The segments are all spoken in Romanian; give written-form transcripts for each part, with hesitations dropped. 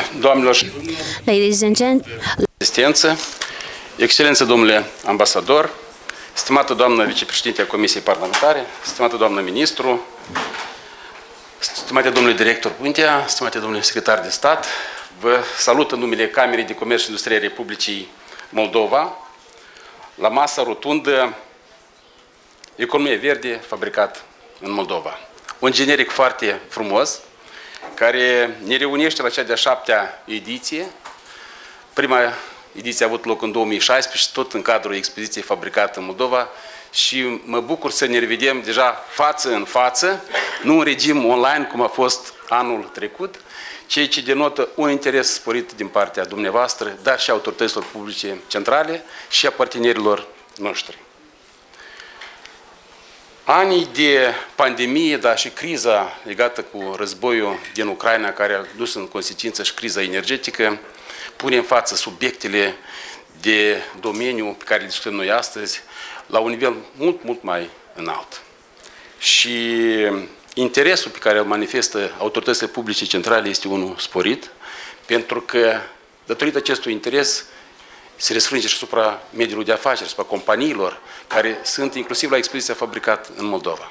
Doamnelor și Ladies and gentlemen, asistență, Excelență domnule ambasador, stimată doamnă vicepreședinte a Comisiei Parlamentare, stimată doamnă ministru, stimate domnule director Puntea, stimate domnule secretar de stat, vă salut în numele Camerei de Comerț și Industrie a Republicii Moldova la masa rotundă Economie Verde fabricat în Moldova. Un generic foarte frumos care ne reunește la cea de-a 7-a ediție. Prima ediție a avut loc în 2016 și tot în cadrul expoziției fabricată în Moldova și mă bucur să ne revedem deja față în față, nu în regim online cum a fost anul trecut, ceea ce denotă un interes sporit din partea dumneavoastră, dar și a autorităților publice centrale și a partenerilor noștri. Anii de pandemie, dar și criza legată cu războiul din Ucraina, care a dus în consecință și criza energetică, pune în față subiectele de domeniu pe care le discutăm noi astăzi la un nivel mult mai înalt. Și interesul pe care îl manifestă autoritățile publice centrale este unul sporit, pentru că, datorită acestui interes, se răsfrânge și asupra mediului de afaceri, asupra companiilor care sunt inclusiv la expoziția fabricat în Moldova.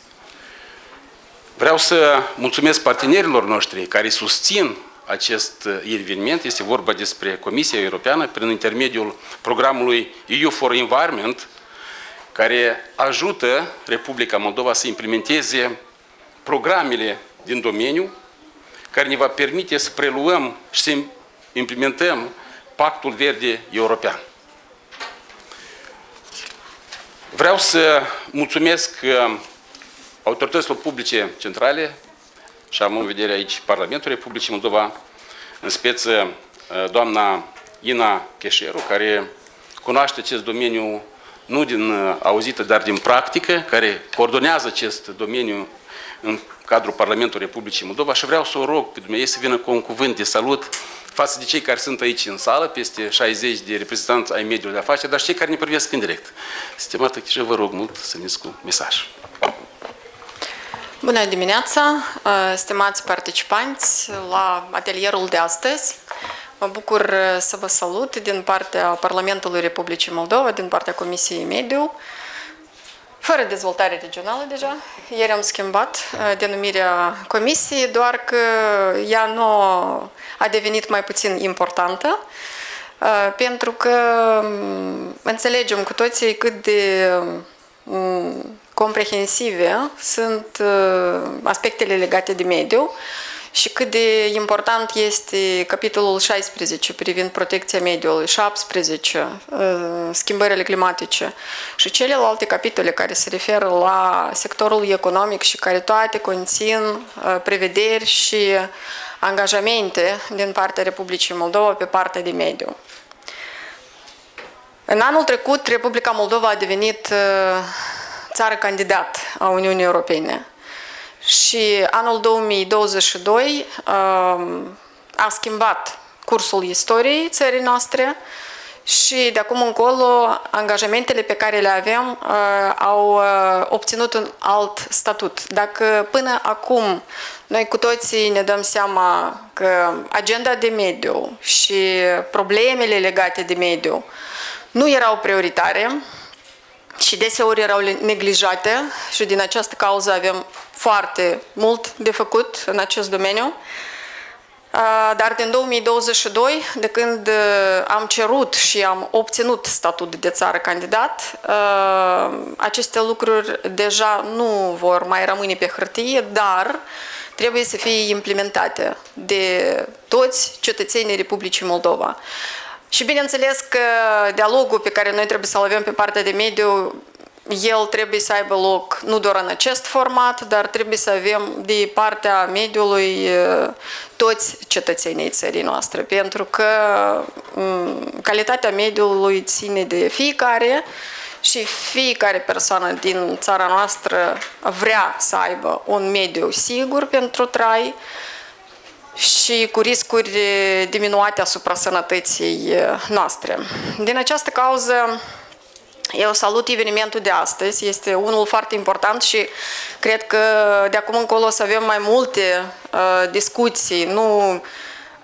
Vreau să mulțumesc partenerilor noștri care susțin acest eveniment. Este vorba despre Comisia Europeană prin intermediul programului EU for Environment, care ajută Republica Moldova să implementeze programele din domeniu, care ne va permite să preluăm și să implementăm Pactul Verde European. Vreau să mulțumesc autorităților publice centrale și am în vedere aici Parlamentul Republicii Moldova, în speță doamna Ina Cheșeru, care cunoaște acest domeniu nu din auzită, dar din practică, care coordonează acest domeniu în cadrul Parlamentului Republicii Moldova și vreau să o rog pe dumneavoastră să vină cu un cuvânt de salut față de cei care sunt aici în sală, peste 60 de reprezentanți ai mediului de afaceri, dar și cei care ne privesc în direct. Stimată Cheșeru, vă rog mult să veniți cu mesaj. Bună dimineața, stimați participanți la atelierul de astăzi. Mă bucur să vă salut din partea Parlamentului Republicii Moldova, din partea Comisiei Mediu, fără dezvoltare regională deja. Ieri am schimbat denumirea comisiei, doar că ea nu a devenit mai puțin importantă, pentru că înțelegem cu toții cât de comprehensive sunt aspectele legate de mediu și cât de important este capitolul 16 privind protecția mediului, 17 schimbările climatice și celelalte capitole care se referă la sectorul economic și care toate conțin prevederi și angajamente din partea Republicii Moldova pe partea de mediu. În anul trecut, Republica Moldova a devenit țară candidat a Uniunii Europene și anul 2022 a schimbat cursul istoriei țării noastre și de acum încolo angajamentele pe care le avem au obținut un alt statut. Dacă până acum noi cu toții ne dăm seama că agenda de mediu și problemele legate de mediu nu erau prioritare și deseori erau neglijate și din această cauză avem foarte mult de făcut în acest domeniu. Dar din 2022, de când am cerut și am obținut statut de țară candidat, aceste lucruri deja nu vor mai rămâne pe hârtie, dar trebuie să fie implementate de toți cetățenii Republicii Moldova. Și bineînțeles că dialogul pe care noi trebuie să-l avem pe partea de mediu, el trebuie să aibă loc nu doar în acest format, dar trebuie să avem de partea mediului toți cetățenii țării noastre, pentru că calitatea mediului ține de fiecare și fiecare persoană din țara noastră vrea să aibă un mediu sigur pentru trai și cu riscuri diminuate asupra sănătății noastre. Din această cauză, eu salut evenimentul de astăzi, este unul foarte important și cred că de acum încolo o să avem mai multe discuții, nu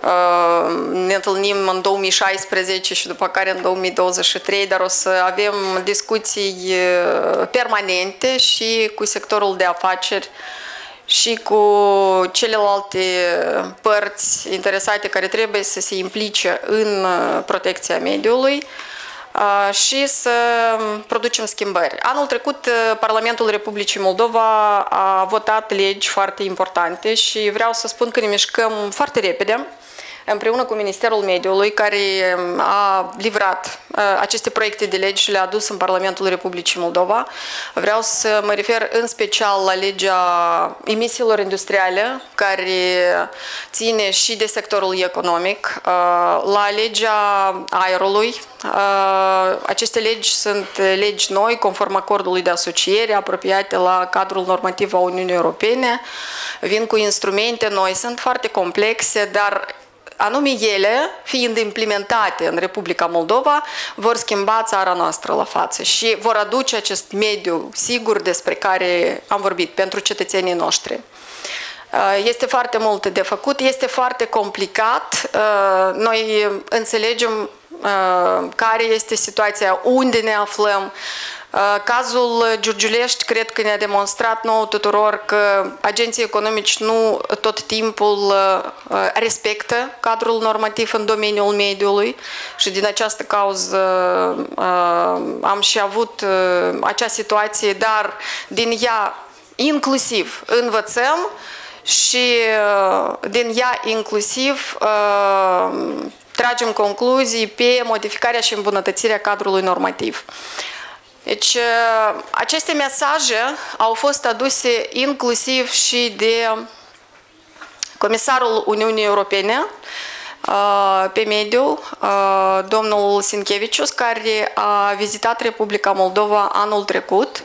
ne întâlnim în 2016 și după care în 2023, dar o să avem discuții permanente și cu sectorul de afaceri și cu celelalte părți interesate care trebuie să se implice în protecția mediului și să producem schimbări. Anul trecut, Parlamentul Republicii Moldova a votat legi foarte importante și vreau să spun că ne mișcăm foarte repede, împreună cu Ministerul Mediului, care a livrat aceste proiecte de legi și le-a adus în Parlamentul Republicii Moldova. Vreau să mă refer în special la legea emisiilor industriale, care ține și de sectorul economic, la legea aerului. Aceste legi sunt legi noi, conform acordului de asociere, apropiate la cadrul normativ al Uniunii Europene, vin cu instrumente noi, sunt foarte complexe, dar anume ele, fiind implementate în Republica Moldova, vor schimba țara noastră la față și vor aduce acest mediu sigur despre care am vorbit pentru cetățenii noștri. Este foarte mult de făcut, este foarte complicat. Noi înțelegem care este situația, unde ne aflăm. Cazul Giurgiulești cred că ne-a demonstrat nouă tuturor că agenții economici nu tot timpul respectă cadrul normativ în domeniul mediului și din această cauză am și avut acea situație, dar din ea inclusiv învățăm și din ea inclusiv tragem concluzii pe modificarea și îmbunătățirea cadrului normativ. Deci, aceste mesaje au fost aduse inclusiv și de Comisarul Uniunii Europene pe mediu, domnul Sinkevicius, care a vizitat Republica Moldova anul trecut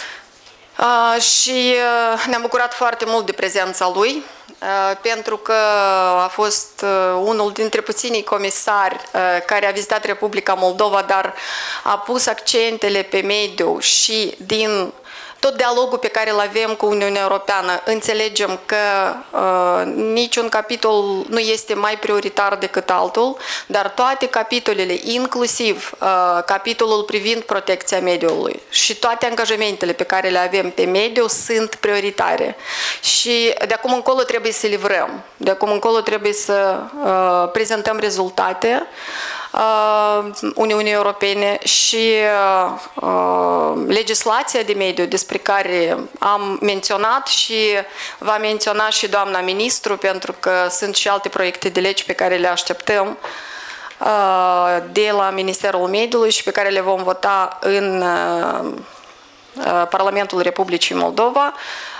și ne-am bucurat foarte mult de prezența lui, pentru că a fost unul dintre puținii comisari care a vizitat Republica Moldova, dar a pus accentele pe mediu și din tot dialogul pe care îl avem cu Uniunea Europeană, înțelegem că niciun capitol nu este mai prioritar decât altul, dar toate capitolele, inclusiv capitolul privind protecția mediului și toate angajamentele pe care le avem pe mediu sunt prioritare. Și de acum încolo trebuie să livrăm, de acum încolo trebuie să prezentăm rezultate Uniunii Europene și legislația de mediu despre care am menționat și va menționa și doamna ministru, pentru că sunt și alte proiecte de legi pe care le așteptăm de la Ministerul Mediului și pe care le vom vota în Parlamentul Republicii Moldova.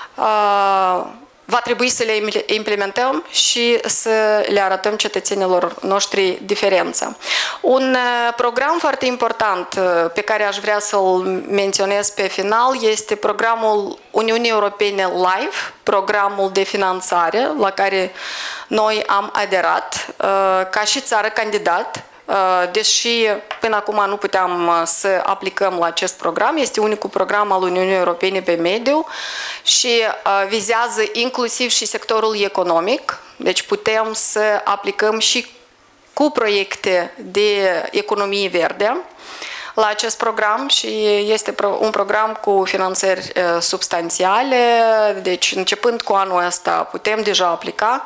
Va trebui să le implementăm și să le arătăm cetățenilor noștri diferența. Un program foarte important pe care aș vrea să-l menționez pe final este programul Uniunii Europene LIFE, programul de finanțare la care noi am aderat ca și țară candidat. Deși până acum nu puteam să aplicăm la acest program, este unicul program al Uniunii Europene pe mediu și vizează inclusiv și sectorul economic, deci putem să aplicăm și cu proiecte de economie verde la acest program și este un program cu finanțări substanțiale, deci începând cu anul ăsta putem deja aplica.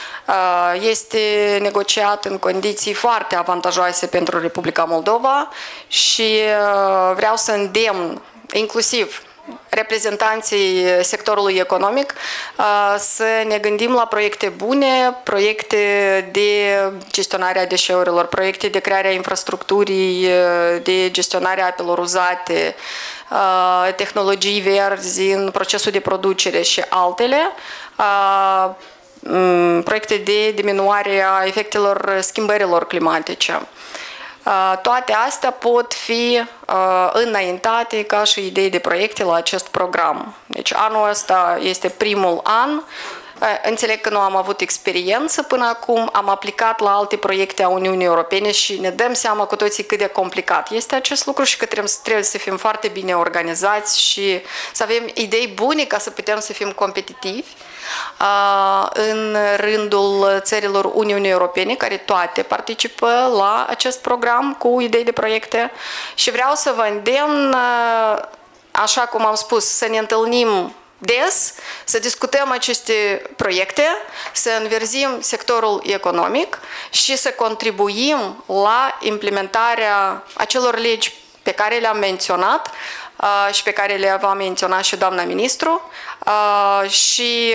Este negociat în condiții foarte avantajoase pentru Republica Moldova și vreau să îndemn inclusiv reprezentanții sectorului economic să ne gândim la proiecte bune, proiecte de gestionare a deșeurilor, proiecte de creare a infrastructurii, de gestionare a apelor uzate, tehnologii verzi în procesul de producere și altele, proiecte de diminuare a efectelor schimbărilor climatice. Toate astea pot fi înaintate ca și idei de proiecte la acest program. Deci anul ăsta este primul an. Înțeleg că nu am avut experiență până acum, am aplicat la alte proiecte a Uniunii Europene și ne dăm seama cu toții cât de complicat este acest lucru și că trebuie să fim foarte bine organizați și să avem idei bune ca să putem să fim competitivi. în rândul țărilor Uniunii Europene, care toate participă la acest program cu idei de proiecte și vreau să vă îndemn, așa cum am spus, să ne întâlnim des, să discutăm aceste proiecte, să înverzim sectorul economic și să contribuim la implementarea acelor legi pe care le-am menționat și pe care le va menționa și doamna ministru și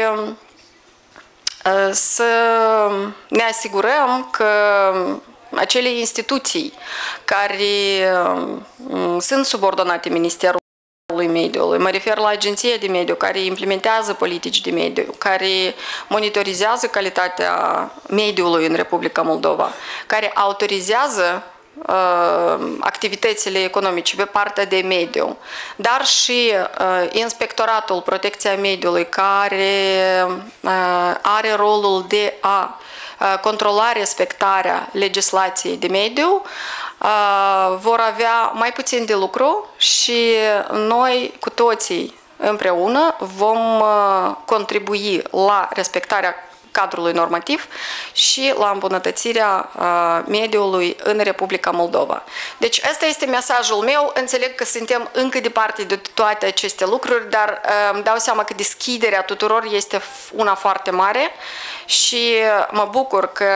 să ne asigurăm că acele instituții care sunt subordonate Ministerului Mediului, mă refer la Agenția de Mediu, care implementează politici de mediu, care monitorizează calitatea mediului în Republica Moldova, care autorizează activitățile economice pe partea de mediu, dar și Inspectoratul Protecția Mediului, care are rolul de a controla respectarea legislației de mediu, vor avea mai puțin de lucru și noi cu toții împreună vom contribui la respectarea cadrului normativ și la îmbunătățirea mediului în Republica Moldova. Deci ăsta este mesajul meu. Înțeleg că suntem încă departe de toate aceste lucruri, dar îmi dau seama că deschiderea tuturor este una foarte mare și mă bucur că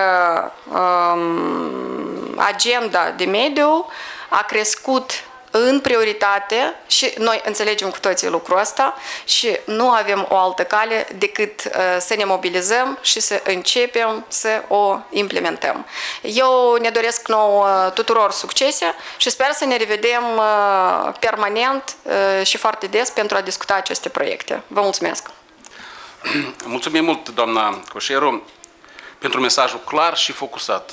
agenda de mediu a crescut în prioritate și noi înțelegem cu toții lucrul ăsta și nu avem o altă cale decât să ne mobilizăm și să începem să o implementăm. Eu ne doresc nouă tuturor succese și sper să ne revedem permanent și foarte des pentru a discuta aceste proiecte. Vă mulțumesc! Mulțumim mult, doamna Coșeru, pentru mesajul clar și focusat.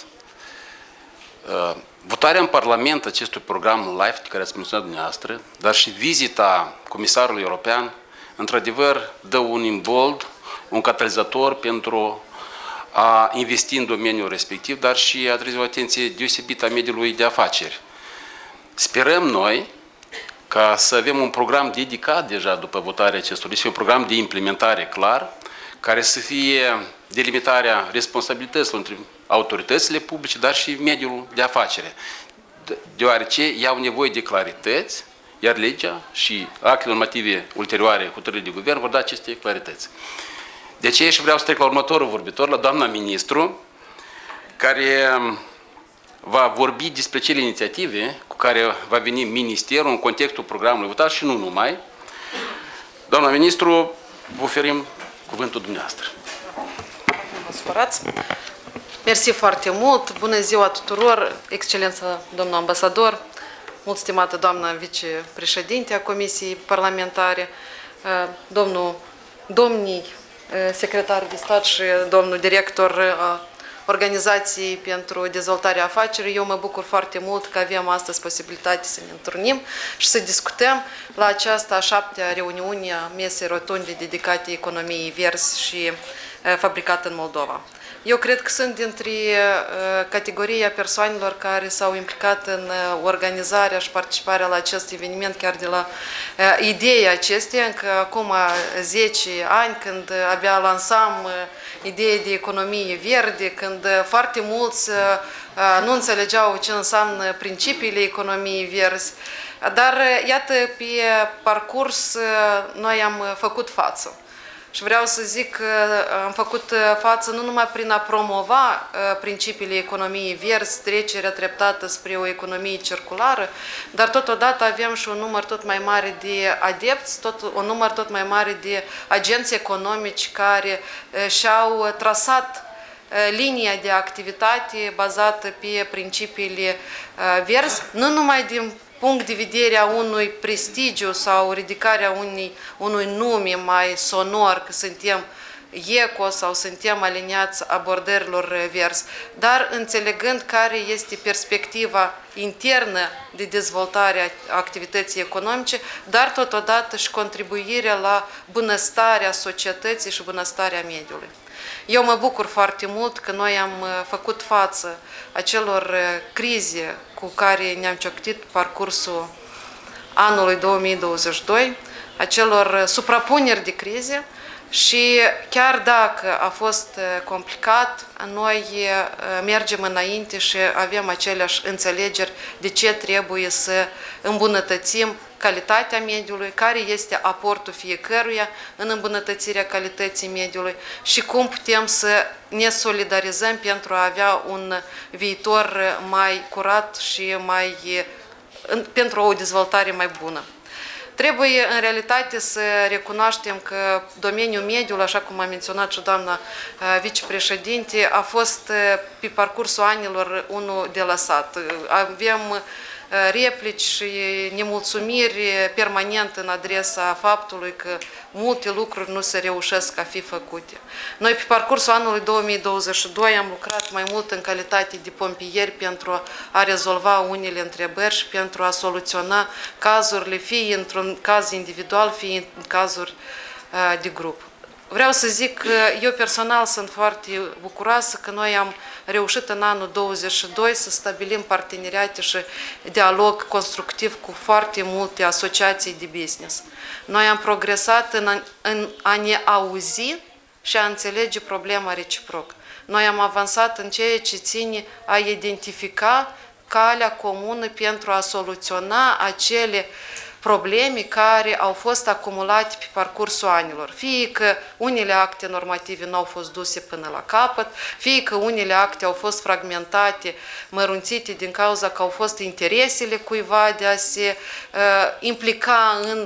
Votarea în Parlament acestui program LIFE, de care ați menționat dumneavoastră, dar și vizita Comisarului European, într-adevăr, dă un imbold, un catalizator pentru a investi în domeniul respectiv, dar și a trezi o atenție deosebită a mediului de afaceri. Sperăm noi ca să avem un program dedicat deja după votarea acestui, și un program de implementare clar, care să fie delimitarea responsabilităților între autoritățile publice, dar și mediul de afacere, deoarece ei au nevoie de clarități, iar legea și actele normative ulterioare hotărâri de guvern vor da aceste clarități. De aceea și vreau să trec la următorul vorbitor, la doamna ministru, care va vorbi despre cele inițiative cu care va veni Ministerul în contextul programului votat și nu numai. Doamna ministru, vă oferim cuvântul dumneavoastră. Vă supărați. Mersi foarte mult, bună ziua tuturor, excelență domnul ambasador, mult stimată doamna vicepreședinte a Comisiei Parlamentare, domnii secretari de stat și domnul director Organizației pentru Dezvoltarea Afacerii. Eu mă bucur foarte mult că avem astăzi posibilitatea să ne întâlnim și să discutăm la această a 7-a reuniune a mesei rotunde dedicate economiei verzi și fabricate în Moldova. Eu cred că sunt dintre categoria persoanelor care s-au implicat în organizarea și participarea la acest eveniment, chiar de la ideea acesteia, încă acum 10 ani, când abia lansam ideea de economie verde, când foarte mulți nu înțelegeau ce înseamnă principiile economiei verzi, dar iată, pe parcurs noi am făcut față. Și vreau să zic că am făcut față nu numai prin a promova principiile economiei verzi, trecerea treptată spre o economie circulară, dar totodată avem și un număr tot mai mare de adepți, un număr tot mai mare de agenți economici care și-au trasat linia de activitate bazată pe principiile verzi, nu numai din punct de vedere a unui prestigiu sau ridicarea unui nume mai sonor, că suntem eco sau suntem aliniați abordărilor verzi, dar înțelegând care este perspectiva internă de dezvoltare a activității economice, dar totodată și contribuirea la bunăstarea societății și bunăstarea mediului. Eu mă bucur foarte mult că noi am făcut față acelor crize cu care ne-am cioctit parcursul anului 2022, acelor suprapuneri de crize Și chiar dacă a fost complicat, noi mergem înainte și avem aceleași înțelegeri de ce trebuie să îmbunătățim calitatea mediului, care este aportul fiecăruia în îmbunătățirea calității mediului și cum putem să ne solidarizăm pentru a avea un viitor mai curat și pentru o dezvoltare mai bună. Trebuie, în realitate, să recunoaștem că domeniul mediului, așa cum a menționat și doamna vicepreședinte, a fost pe parcursul anilor unul de lăsat. Avem replici și nemulțumiri permanent în adresa faptului că multe lucruri nu se reușesc a fi făcute. Noi, pe parcursul anului 2022, am lucrat mai mult în calitate de pompieri pentru a rezolva unele întrebări și pentru a soluționa cazurile, fie într-un caz individual, fie în cazuri de grup. Vreau să zic că eu personal sunt foarte bucuroasă că noi am reușit în anul 2022 să stabilim parteneriate și dialog constructiv cu foarte multe asociații de business. Noi am progresat în a ne auzi și a înțelege problema reciproc. Noi am avansat în ceea ce ține a identifica calea comună pentru a soluționa acele probleme care au fost acumulate pe parcursul anilor. Fie că unele acte normative nu au fost duse până la capăt, fie că unele acte au fost fragmentate, mărunțite din cauza că au fost interesele cuiva de a se implica în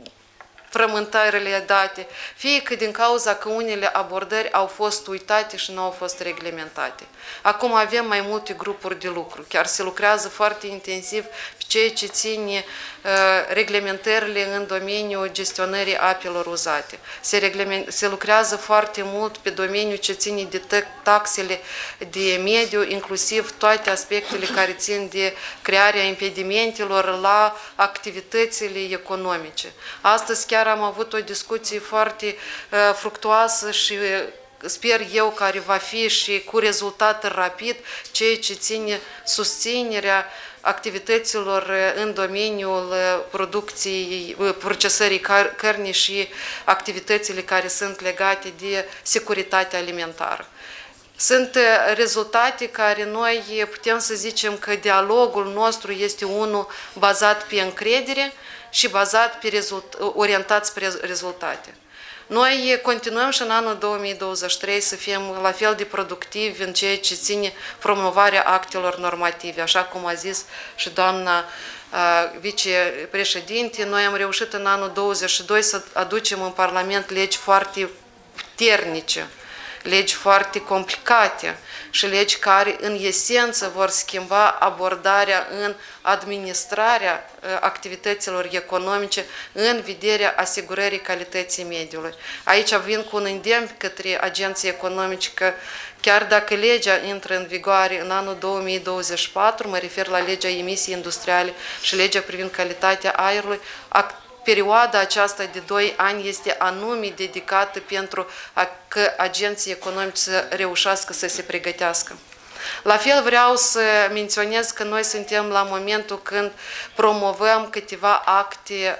frământările date, fie că din cauza că unele abordări au fost uitate și nu au fost reglementate. Acum avem mai multe grupuri de lucru, chiar se lucrează foarte intensiv pe ceea ce ține reglementările în domeniul gestionării apelor uzate. Se lucrează foarte mult pe domeniul ce ține de taxele de mediu, inclusiv toate aspectele care țin de crearea impedimentelor la activitățile economice. Astăzi chiar am avut o discuție foarte fructuoasă și sper eu care va fi și cu rezultat rapid, ceea ce ține susținerea activităților în domeniul producției, procesării cărnii și activitățile care sunt legate de securitatea alimentară. Sunt rezultate care noi putem să zicem că dialogul nostru este unul bazat pe încredere și bazat pe orientat spre rezultate. Noi continuăm și în anul 2023 să fim la fel de productivi în ceea ce ține promovarea actelor normative. Așa cum a zis și doamna vicepreședinte, noi am reușit în anul 2022 să aducem în Parlament legi foarte puternice, legi foarte complicate și legi care în esență vor schimba abordarea în administrarea activităților economice în vederea asigurării calității mediului. Aici vin cu un îndemn către agenții economici că chiar dacă legea intră în vigoare în anul 2024, mă refer la legea emisiei industriale și legea privind calitatea aerului, perioada aceasta de 2 ani este anume dedicată pentru că agenții economici să reușească să se pregătească. La fel vreau să menționez că noi suntem la momentul când promovăm câteva acte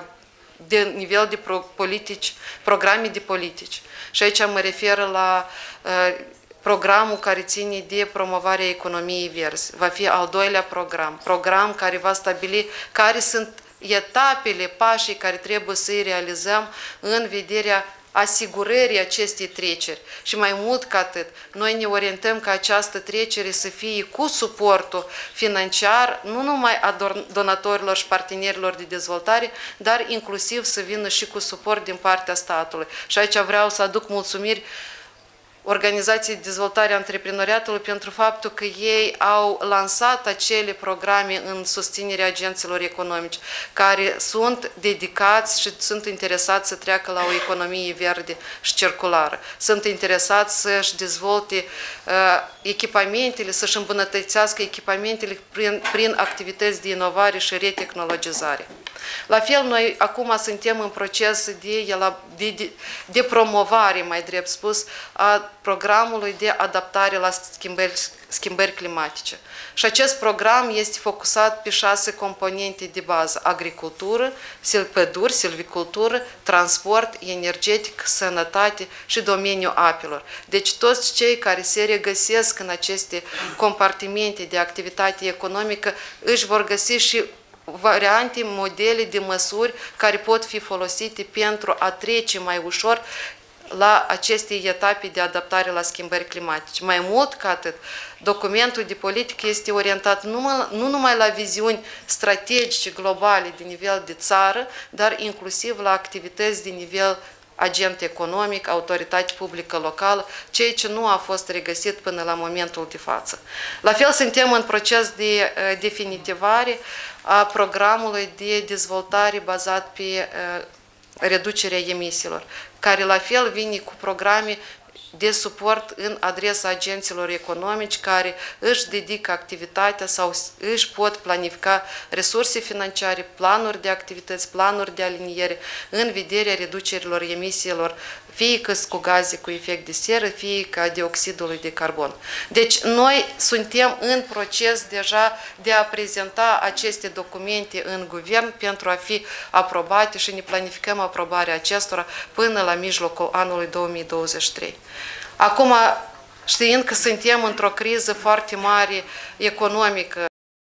de nivel de politici, programe de politici. Și aici mă refer la programul care ține de promovarea economiei verzi. Va fi al doilea program care va stabili care sunt etapele, pașii care trebuie să-i realizăm în vederea asigurării acestei treceri. Și mai mult ca atât, noi ne orientăm ca această trecere să fie cu suportul financiar, nu numai a donatorilor și partenerilor de dezvoltare, dar inclusiv să vină și cu suport din partea statului. Și aici vreau să aduc mulțumiri Organizației de Dezvoltare a Antreprenoriatului pentru faptul că ei au lansat acele programe în susținerea agenților economici care sunt dedicați și sunt interesați să treacă la o economie verde și circulară. Sunt interesați să-și dezvolte echipamentele, să-și îmbunătățească echipamentele prin activități de inovare și retehnologizare. La fel, noi acum suntem în proces de promovare, mai drept spus, a programului de adaptare la schimbări climatice. Și acest program este focusat pe 6 componente de bază: agricultură, păduri, silvicultură, transport, energetic, sănătate și domeniul apelor. Deci toți cei care se regăsesc în aceste compartimente de activitate economică își vor găsi și variante, modele de măsuri care pot fi folosite pentru a trece mai ușor la aceste etape de adaptare la schimbări climatice. Mai mult ca atât, documentul de politică este orientat nu numai la viziuni strategice globale de nivel de țară, dar inclusiv la activități de nivel agent economic, autoritate publică locală, ceea ce nu a fost regăsit până la momentul de față. La fel, suntem în proces de definitivare a programului de dezvoltare bazat pe reducerea emisiilor, care la fel vine cu programe de suport în adresa agenților economici care își dedică activitatea sau își pot planifica resurse financiare, planuri de activități, planuri de aliniere în vederea reducerilor emisiilor, fie că cu gaze cu efect de seră, fie ca dioxidului de carbon. Deci noi suntem în proces deja de a prezenta aceste documente în guvern pentru a fi aprobate și ne planificăm aprobarea acestora până la mijlocul anului 2023. Acum, știind că suntem într-o criză foarte mare economică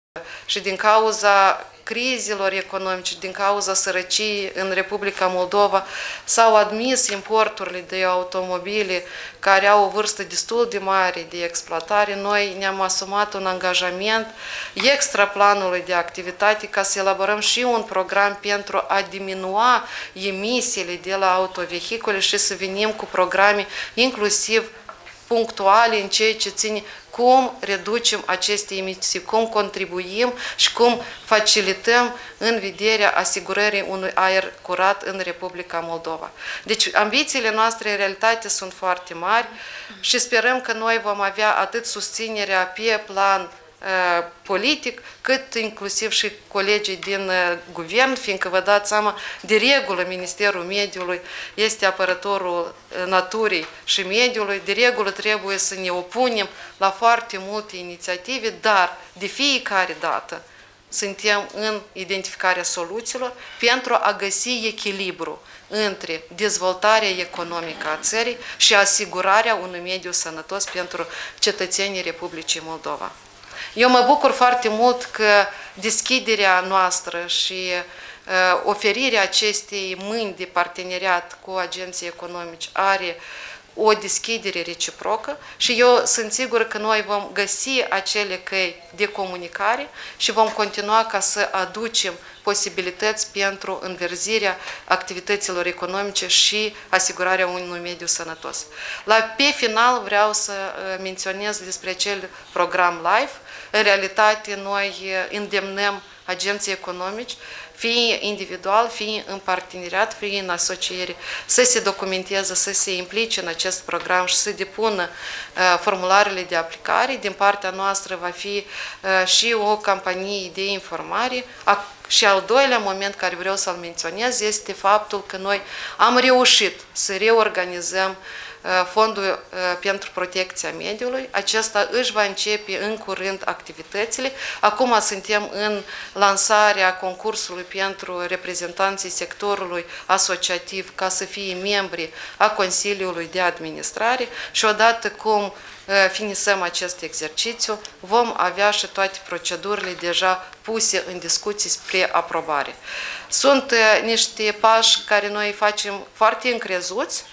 și din cauza crizelor economice, din cauza sărăciei în Republica Moldova, s-au admis importurile de automobile care au o vârstă destul de mare de exploatare. Noi ne-am asumat un angajament extra planului de activitate ca să elaborăm și un program pentru a diminua emisiile de la autovehicule și să venim cu programe inclusiv punctuale în ceea ce ține cum reducem aceste emisii, cum contribuim și cum facilităm în vederea asigurării unui aer curat în Republica Moldova. Deci ambițiile noastre în realitate sunt foarte mari și sperăm că noi vom avea atât susținerea pe plan politic, cât inclusiv și colegii din guvern, fiindcă vă dați seama, de regulă Ministerul Mediului este apărătorul naturii și mediului, de regulă trebuie să ne opunem la foarte multe inițiative, dar de fiecare dată suntem în identificarea soluțiilor pentru a găsi echilibru între dezvoltarea economică a țării și asigurarea unui mediu sănătos pentru cetățenii Republicii Moldova. Eu mă bucur foarte mult că deschiderea noastră și oferirea acestei mâini de parteneriat cu agenții economici are o deschidere reciprocă și eu sunt sigură că noi vom găsi acele căi de comunicare și vom continua ca să aducem posibilități pentru înverzirea activităților economice și asigurarea unui mediu sănătos. Pe final vreau să menționez despre acel program LIFE. În realitate, noi îndemnăm agenții economici, fie individual, fie în parteneriat, fie în asociere, să se documenteze, să se implice în acest program și să depună formularele de aplicare. Din partea noastră va fi și o campanie de informare. Și al doilea moment care vreau să-l menționez este faptul că noi am reușit să reorganizăm Fondul pentru Protecția Mediului. Acesta își va începe în curând activitățile. Acum suntem în lansarea concursului pentru reprezentanții sectorului asociativ ca să fie membri a Consiliului de Administrare și odată cum finisăm acest exercițiu, vom avea și toate procedurile deja puse în discuții spre aprobare. Sunt niște pași care noi facem foarte încrezuți.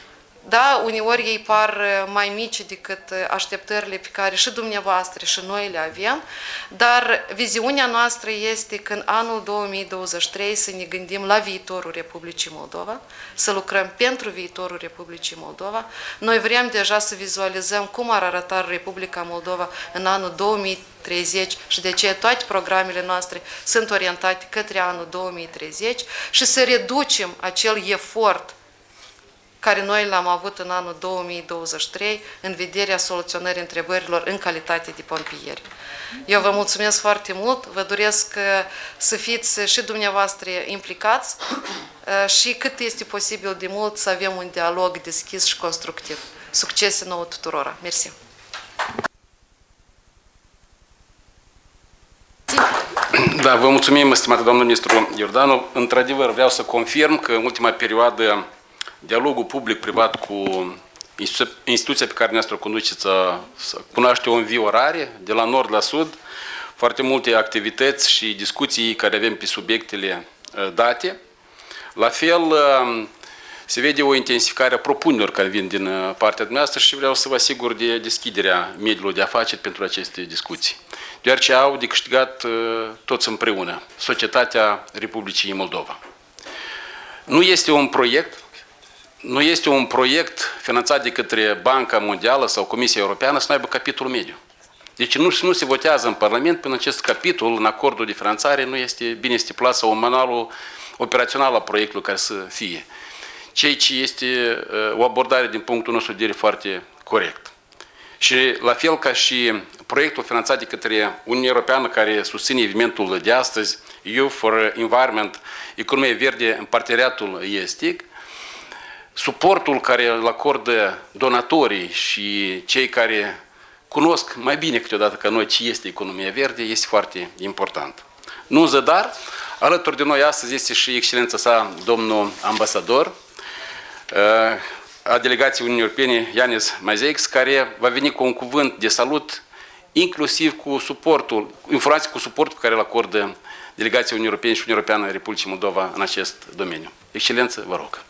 Da, uneori ei par mai mici decât așteptările pe care și dumneavoastră și noi le avem, dar viziunea noastră este că în anul 2023 să ne gândim la viitorul Republicii Moldova, să lucrăm pentru viitorul Republicii Moldova. Noi vrem deja să vizualizăm cum ar arăta Republica Moldova în anul 2030 și de aceea toate programele noastre sunt orientate către anul 2030 și să reducem acel efort care noi l-am avut în anul 2023 în vederea soluționării întrebărilor în calitate de pompieri. Eu vă mulțumesc foarte mult, vă doresc să fiți și dumneavoastră implicați și cât este posibil de mult să avem un dialog deschis și constructiv. Succese nouă tuturora! Mersi! Da, vă mulțumim, stimată doamnă ministru Iordanu. Într-adevăr, vreau să confirm că în ultima perioadă dialogul public-privat cu instituția pe care ne-ați conduceți să cunoaște o înviorare de la nord la sud, foarte multe activități și discuții care avem pe subiectele date. La fel, se vede o intensificare a propunerilor care vin din partea dumneavoastră și vreau să vă asigur de deschiderea mediului de afaceri pentru aceste discuții. Deoarece au de câștigat toți împreună societatea Republicii Moldova. Nu este un proiect finanțat de către Banca Mondială sau Comisia Europeană să nu aibă capitolul mediu. Deci nu se votează în Parlament până acest capitol, în acordul de finanțare, nu este bine stipulat sau în manualul operațional al proiectului care să fie. Ceea ce este o abordare din punctul nostru de vedere foarte corect. Și la fel ca și proiectul finanțat de către Uniunea Europeană care susține evenimentul de astăzi, Youth for Environment, economie verde în parteneriatul estic, suportul care îl acordă donatorii și cei care cunosc mai bine câteodată ca noi ce este economia verde este foarte important. Nu în zadar, alături de noi astăzi este și excelența sa, domnul ambasador a delegației Uniunii Europene, Yanis Mazeix, care va veni cu un cuvânt de salut, inclusiv cu suportul, informații cu suportul pe care îl acordă delegația Uniunii Europene și Uniunea Europeană a Republicii Moldova în acest domeniu. Excelență, vă rog.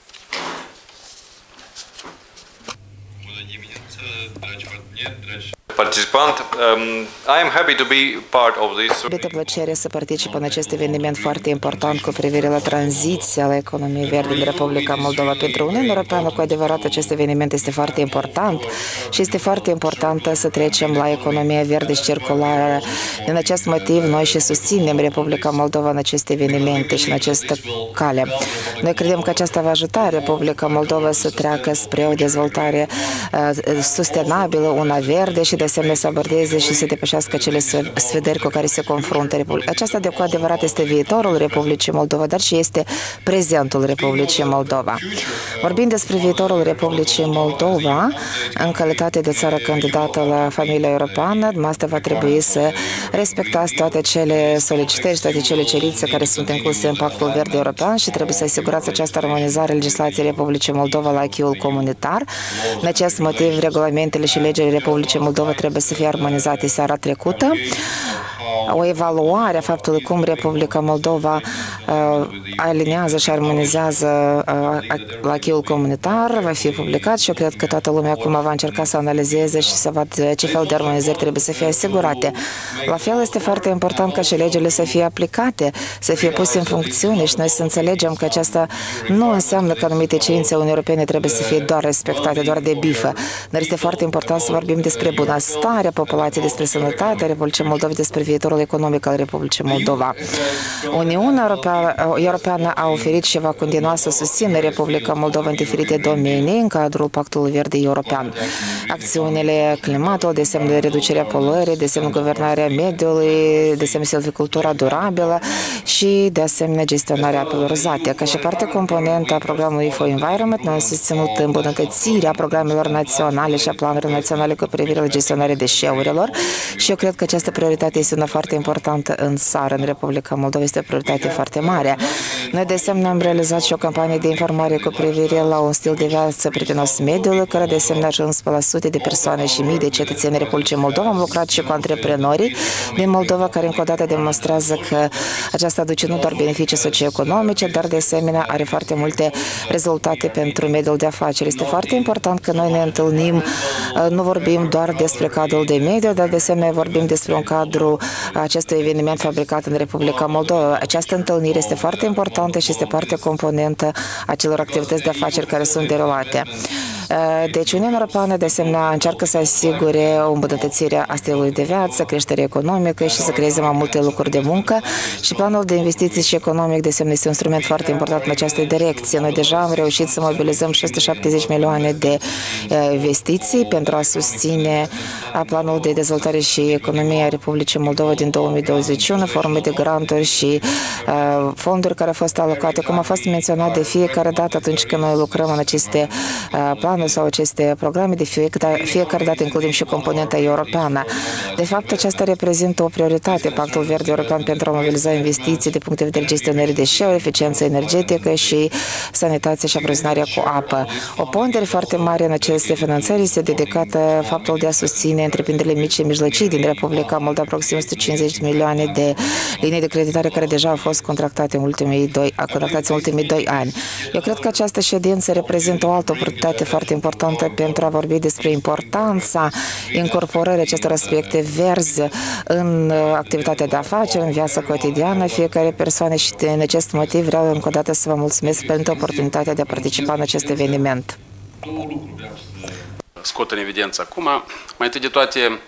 Participant, I am happy to be part of this. De plăcere să particip în acest eveniment foarte important cu privire la tranziția la economie verde în Republica Moldova. Pentru Uniunea Europeană, cu adevărat, acest eveniment este foarte important și este foarte important să trecem la economia verde și circulară. Din acest motiv, noi și susținem Republica Moldova în aceste evenimente și în această cale. Noi credem că aceasta va ajuta Republica Moldova să treacă spre o dezvoltare sustenabilă, una verde și de asemenea să abordeze și să depășească cele sfidări cu care se confruntă Republica. Aceasta cu adevărat este viitorul Republicii Moldova, dar și este prezentul Republicii Moldova. Vorbind despre viitorul Republicii Moldova, în calitate de țară candidată la familia europeană, asta va trebui să respectați toate cele solicitări, toate cele cerințe care sunt incluse în Pactul Verde European și trebuie să asigurați această armonizare a legislației Republicii Moldova la acquis-ul comunitar. În acest motiv, regulamentele și legile Republicii Moldova trebuie să fie armonizate seara trecută. O evaluare a faptului cum Republica Moldova alinează și armonizează la acquis-ul comunitar va fi publicat și eu cred că toată lumea acum va încerca să analizeze și să vadă ce fel de armonizări trebuie să fie asigurate. La fel este foarte important ca și legile să fie aplicate, să fie puse în funcțiune și noi să înțelegem că aceasta nu înseamnă că anumite cerințe Uniunii Europene trebuie să fie doar respectate, doar de bifă. Dar este foarte important să vorbim despre bunăstarea populației, despre sănătatea Republicii Moldova, despre viitorul economic al Republicii Moldova. Uniunea Europeană a oferit și va continua să susțină Republica Moldova în diferite domenii în cadrul Pactului Verde European. Acțiunile climatului, de asemenea reducerea poluării, de asemenea guvernarea mediului, de asemenea silvicultura durabilă și de asemenea gestionarea apelor uzate. Ca și parte componentă a programului for Environment, noi am susținut îmbunătățirea programelor naționale și a planurilor naționale cu privire la gestionarea deșeurilor și eu cred că această prioritate este una foarte importantă în țară, în Republica Moldova, este o prioritate foarte mare. Noi de asemenea am realizat și o campanie de informare cu privire la un stil de viață prietenos mediului, care de asemenea a ajuns pe la sute de persoane și mii de cetățeni Republicii Moldova. Am lucrat și cu antreprenorii din Moldova, care încă o dată demonstrează că aceasta aduce nu doar beneficii socioeconomice, dar de asemenea are foarte multe rezultate pentru mediul de afaceri. Este foarte important că noi ne întâlnim, nu vorbim doar despre cadrul de mediu, dar de asemenea vorbim despre un cadru acestui eveniment fabricat în Republica Moldova. Această întâlnire este foarte importantă și este parte componentă a celor activități de afaceri care sunt derulate. Deci Uniunea Europeană de asemenea încearcă să asigure o îmbunătățire a stilului de viață, creștere economică și să creeze mai multe locuri de muncă și planul de investiții și economic de asemenea este un instrument foarte important în această direcție. Noi deja am reușit să mobilizăm 670 milioane de investiții pentru a susține planul de dezvoltare și economie a Republicii Moldova din 2021, forme de granturi și fonduri care au fost alocate, cum a fost menționat de fiecare dată atunci când noi lucrăm în aceste planuri sau aceste programe, de fiecare dată includem și componenta europeană. De fapt, aceasta reprezintă o prioritate, Pactul Verde European, pentru a mobiliza investiții de punct de vedere gestionării deșeurilor, eficiență energetică și sanitație și aprovizionarea cu apă. O pondere foarte mare în aceste finanțări este dedicată faptul de a susține întreprinderile mici și mijlocii din Republica Moldova, aproximativ 150 de milioane de linii de creditare care deja au fost contractate în ultimii 2 ani. Eu cred că această ședință reprezintă o altă oportunitate foarte importantă pentru a vorbi despre importanța incorporării acestor aspecte verzi în activitatea de afaceri, în viața cotidiană fiecare persoană și din acest motiv vreau încă o dată să vă mulțumesc pentru oportunitatea de a participa în acest eveniment. Scot în evidență acum, mai întâi de toate,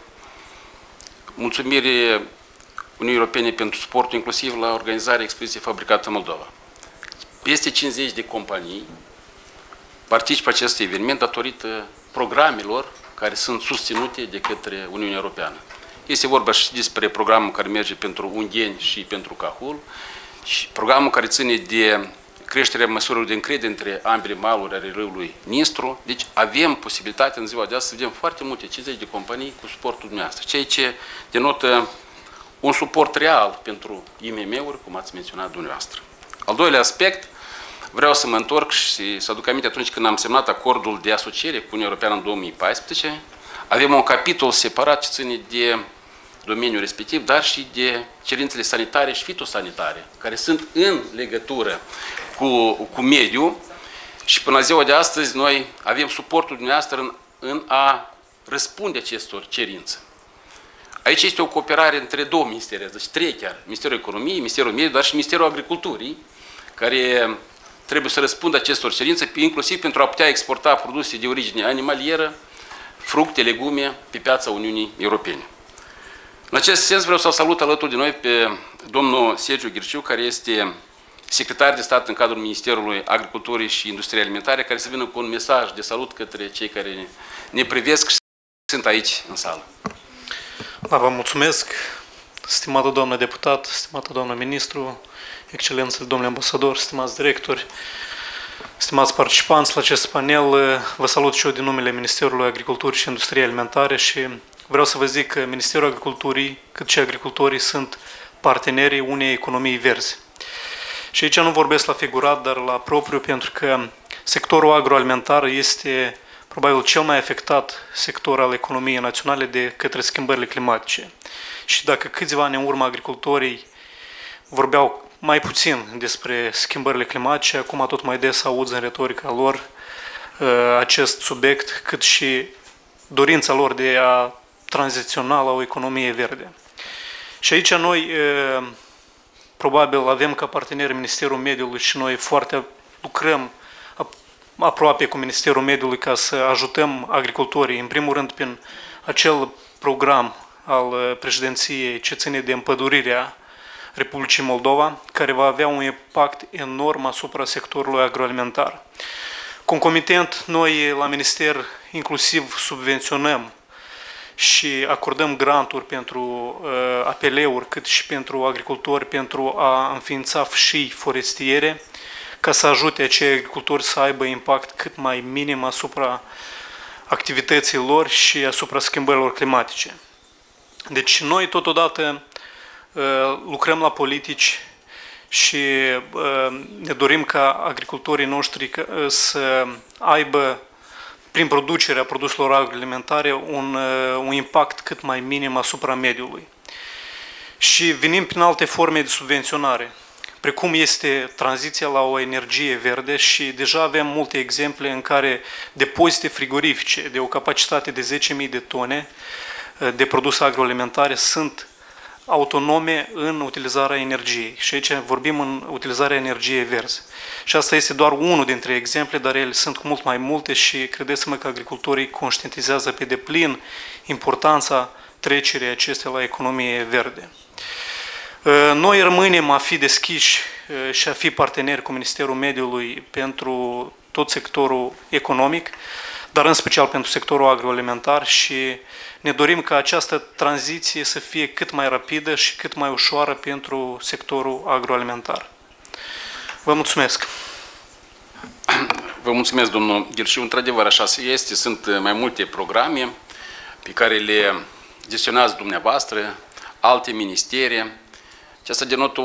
mulțumiri Uniunii Europene pentru suportul inclusiv la organizarea expoziției Fabricată în Moldova. Peste 50 de companii participă acest eveniment datorită programelor care sunt susținute de către Uniunea Europeană. Este vorba și despre programul care merge pentru Ungheni și pentru Cahul, și programul care ține de creșterea măsurilor de încredere între ambele maluri ale râului Nistru. Deci avem posibilitatea în ziua de astăzi să vedem foarte multe 50 de companii cu suportul dumneavoastră, ceea ce denotă un suport real pentru IMM-uri, cum ați menționat dumneavoastră. Al doilea aspect, vreau să mă întorc și să aduc aminte atunci când am semnat acordul de asociere cu Uniunea Europeană în 2014, avem un capitol separat ce ține de domeniul respectiv, dar și de cerințele sanitare și fitosanitare, care sunt în legătură cu mediul și până la ziua de astăzi noi avem suportul dumneavoastră în a răspunde acestor cerințe. Aici este o cooperare între două ministere, deci trei chiar, Ministerul Economiei, Ministerul Mediului, dar și Ministerul Agriculturii, care trebuie să răspundă acestor cerințe, inclusiv pentru a putea exporta produse de origine animalieră, fructe, legume pe piața Uniunii Europene. În acest sens vreau să-l salut alături de noi pe domnul Sergiu Ghirciu, care este secretar de stat în cadrul Ministerului Agriculturii și Industriei Alimentare, care să vină cu un mesaj de salut către cei care ne privesc și sunt aici în sală. Da, vă mulțumesc, stimată doamnă deputat, stimată doamnă ministru, excelență, domnule ambasador, stimați directori, stimați participanți la acest panel, vă salut și eu din numele Ministerului Agriculturii și Industriei Alimentare și vreau să vă zic că Ministerul Agriculturii, cât și agricultorii, sunt partenerii unei economii verzi. Și aici nu vorbesc la figurat, dar la propriu, pentru că sectorul agroalimentar este probabil cel mai afectat sector al economiei naționale de către schimbările climatice. Și dacă câțiva ani în urmă agricultorii vorbeau mai puțin despre schimbările climatice, acum tot mai des auzi în retorica lor acest subiect, cât și dorința lor de a tranziționa la o economie verde. Și aici noi probabil avem ca partener Ministerul Mediului și noi foarte lucrăm aproape cu Ministerul Mediului ca să ajutăm agricultorii, în primul rând prin acel program al președinției ce ține de împădurirea Republicii Moldova, care va avea un impact enorm asupra sectorului agroalimentar. Concomitent, noi la Minister inclusiv subvenționăm și acordăm granturi pentru APL-uri, cât și pentru agricultori, pentru a înființa fșii forestiere, ca să ajute acei agricultori să aibă impact cât mai minim asupra activității lor și asupra schimbărilor climatice. Deci noi totodată lucrăm la politici și ne dorim ca agricultorii noștri să aibă prin producerea produselor agroalimentare un impact cât mai minim asupra mediului. Și venim prin alte forme de subvenționare, precum este tranziția la o energie verde și deja avem multe exemple în care depozite frigorifice de o capacitate de 10.000 de tone de produse agroalimentare sunt autonome în utilizarea energiei. Și aici vorbim în utilizarea energiei verzi. Și asta este doar unul dintre exemple, dar ele sunt cu mult mai multe și credeți-mă că agricultorii conștientizează pe deplin importanța trecerii acestea la economie verde. Noi rămânem a fi deschiși și a fi parteneri cu Ministerul Mediului pentru tot sectorul economic, dar în special pentru sectorul agroalimentar și ne dorim ca această tranziție să fie cât mai rapidă și cât mai ușoară pentru sectorul agroalimentar. Vă mulțumesc! Vă mulțumesc, domnul Ghirșiu. Într-adevăr, așa este. Sunt mai multe programe pe care le gestionați dumneavoastră, alte ministere. Aceasta denotă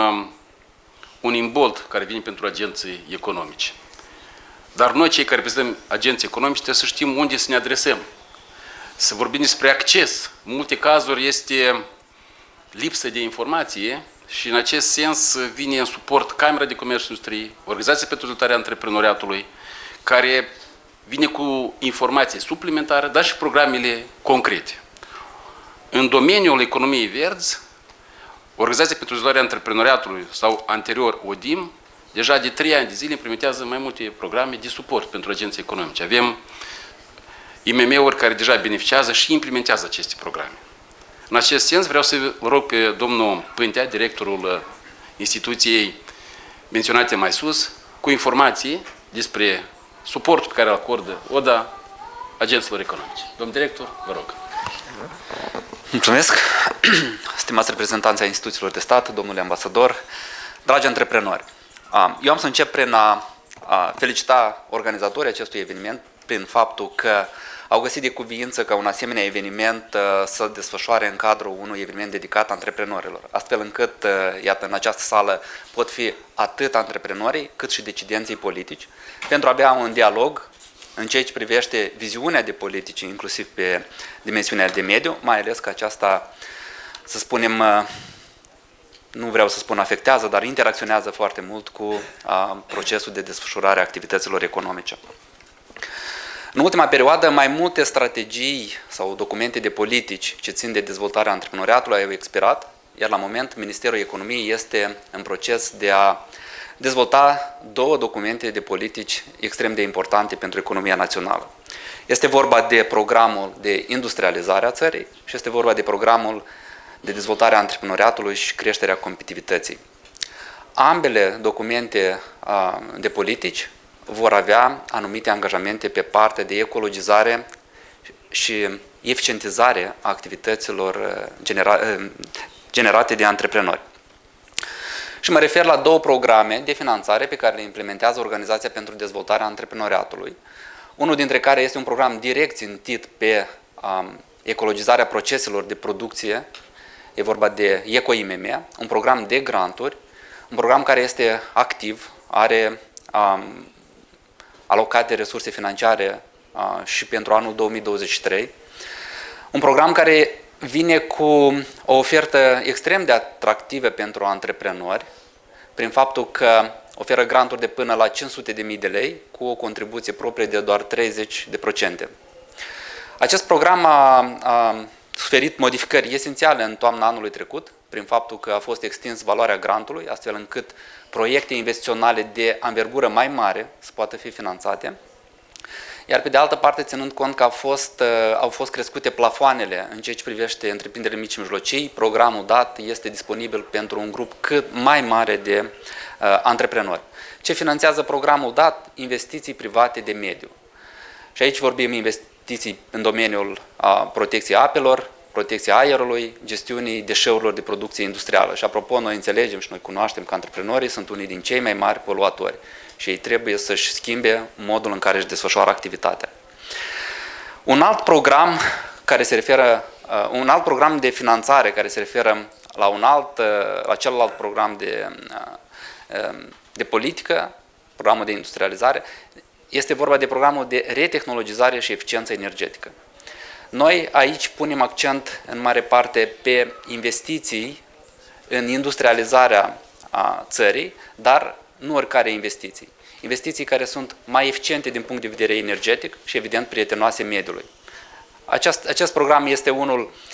un imbold care vine pentru agenții economici. Dar noi, cei care reprezentăm agenții economici, trebuie să știm unde să ne adresăm. Să vorbim despre acces. În multe cazuri este lipsă de informație și în acest sens vine în suport Camera de Comerț și Industrie, Organizația pentru Dezvoltarea Antreprenoriatului, care vine cu informații suplimentare, dar și programele concrete. În domeniul economiei verzi, Organizația pentru Dezvoltarea Antreprenoriatului sau anterior ODIM, deja de 3 ani de zile implementează mai multe programe de suport pentru agenții economice. Avem IMM-uri care deja beneficiază și implementează aceste programe. În acest sens vreau să rog pe domnul Pântea, directorul instituției menționate mai sus, cu informații despre suportul pe care îl acordă ODA agenților economice. Domnul director, vă rog. Mulțumesc, stimați reprezentanți ai instituțiilor de stat, domnule ambasador, dragi antreprenori. Eu am să încep prin a felicita organizatorii acestui eveniment prin faptul că au găsit de cuviință ca un asemenea eveniment să desfășoare în cadrul unui eveniment dedicat antreprenorilor, astfel încât, iată, în această sală pot fi atât antreprenorii cât și decidenții politici, pentru a avea un dialog în ceea ce privește viziunea de politici, inclusiv pe dimensiunea de mediu, mai ales că aceasta, să spunem, nu vreau să spun afectează, dar interacționează foarte mult cu procesul de desfășurare a activităților economice. În ultima perioadă, mai multe strategii sau documente de politici ce țin de dezvoltarea antreprenoriatului au expirat, iar la moment Ministerul Economiei este în proces de a dezvolta 2 documente de politici extrem de importante pentru economia națională. Este vorba de programul de industrializare a țării și este vorba de programul de dezvoltare a antreprenoriatului și creșterea competitivității. Ambele documente de politici vor avea anumite angajamente pe partea de ecologizare și eficientizare a activităților generate de antreprenori. Și mă refer la 2 programe de finanțare pe care le implementează Organizația pentru Dezvoltarea Antreprenoriatului, unul dintre care este un program direct țintit pe ecologizarea proceselor de producție, e vorba de EcoIMM, un program de granturi, un program care este activ, are alocate resurse financiare și pentru anul 2023, un program care vine cu o ofertă extrem de atractivă pentru antreprenori, prin faptul că oferă granturi de până la 500.000 de lei, cu o contribuție proprie de doar 30%. Acest program a suferit modificări esențiale în toamna anului trecut, prin faptul că a fost extins valoarea grantului, astfel încât proiecte investiționale de anvergură mai mare să poată fi finanțate. Iar pe de altă parte, ținând cont că au fost crescute plafoanele în ceea ce privește întreprinderile mici și mijlocii, programul dat este disponibil pentru un grup cât mai mare de antreprenori. Ce finanțează programul dat? Investiții private de mediu. Și aici vorbim investiții în domeniul protecției apelor, protecția aerului, gestiunii deșeurilor de producție industrială. Și apropo, noi înțelegem și noi cunoaștem că antreprenorii sunt unii din cei mai mari poluatori și ei trebuie să-și schimbe modul în care își desfășoară activitatea. Un alt program de finanțare care se referă la celălalt program de politică, programul de industrializare, este vorba de programul de retehnologizare și eficiență energetică. Noi aici punem accent în mare parte pe investiții în industrializarea țării, dar nu oricare investiții. Investiții care sunt mai eficiente din punct de vedere energetic și, evident, prietenoase mediului. Acest program este unul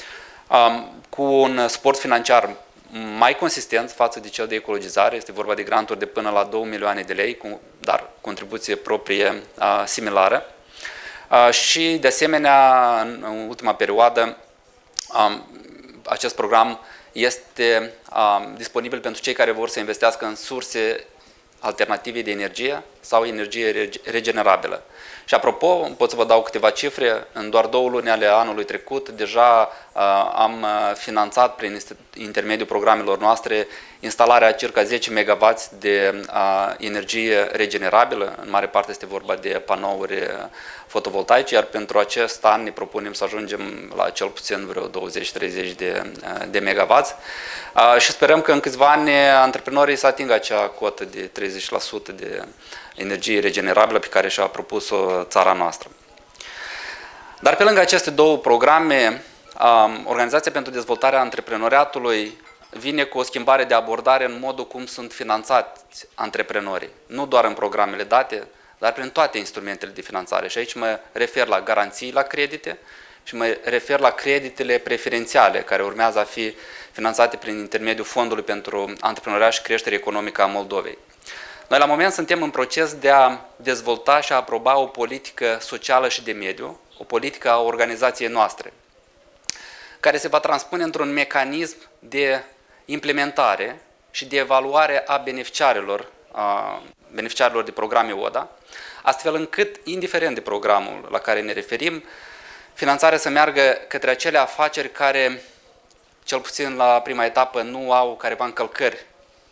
cu un suport financiar mai consistent față de cel de ecologizare. Este vorba de granturi de până la 2 milioane de lei, dar contribuție proprie similară. Și, de asemenea, în ultima perioadă, acest program este disponibil pentru cei care vor să investească în surse alternative de energie sau energie regenerabilă. Și apropo, pot să vă dau câteva cifre. În doar 2 luni ale anului trecut, deja am finanțat prin intermediul programelor noastre instalarea a circa 10 MW de energie regenerabilă. În mare parte este vorba de panouri fotovoltaice, iar pentru acest an ne propunem să ajungem la cel puțin vreo 20-30 de MW. Și sperăm că în câțiva ani antreprenorii să atingă acea cotă de 30% de energie regenerabilă pe care și-a propus-o țara noastră. Dar pe lângă aceste 2 programe, Organizația pentru Dezvoltarea Antreprenoriatului vine cu o schimbare de abordare în modul cum sunt finanțați antreprenorii. Nu doar în programele date, dar prin toate instrumentele de finanțare. Și aici mă refer la garanții la credite și mă refer la creditele preferențiale care urmează a fi finanțate prin intermediul Fondului pentru Antreprenoriat și Creștere Economică a Moldovei. Noi la moment suntem în proces de a dezvolta și a aproba o politică socială și de mediu, o politică a organizației noastre, care se va transpune într-un mecanism de implementare și de evaluare a beneficiarilor de programe ODA, astfel încât, indiferent de programul la care ne referim, finanțarea să meargă către acele afaceri care, cel puțin la prima etapă, nu au careva încălcări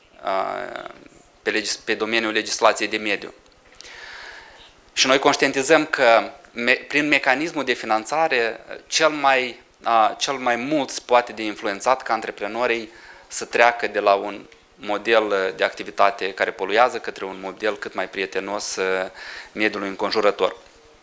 pe domeniul legislației de mediu. Și noi conștientizăm că prin mecanismul de finanțare cel mai mult se poate de influențat ca antreprenorii să treacă de la un model de activitate care poluează către un model cât mai prietenos mediului înconjurător.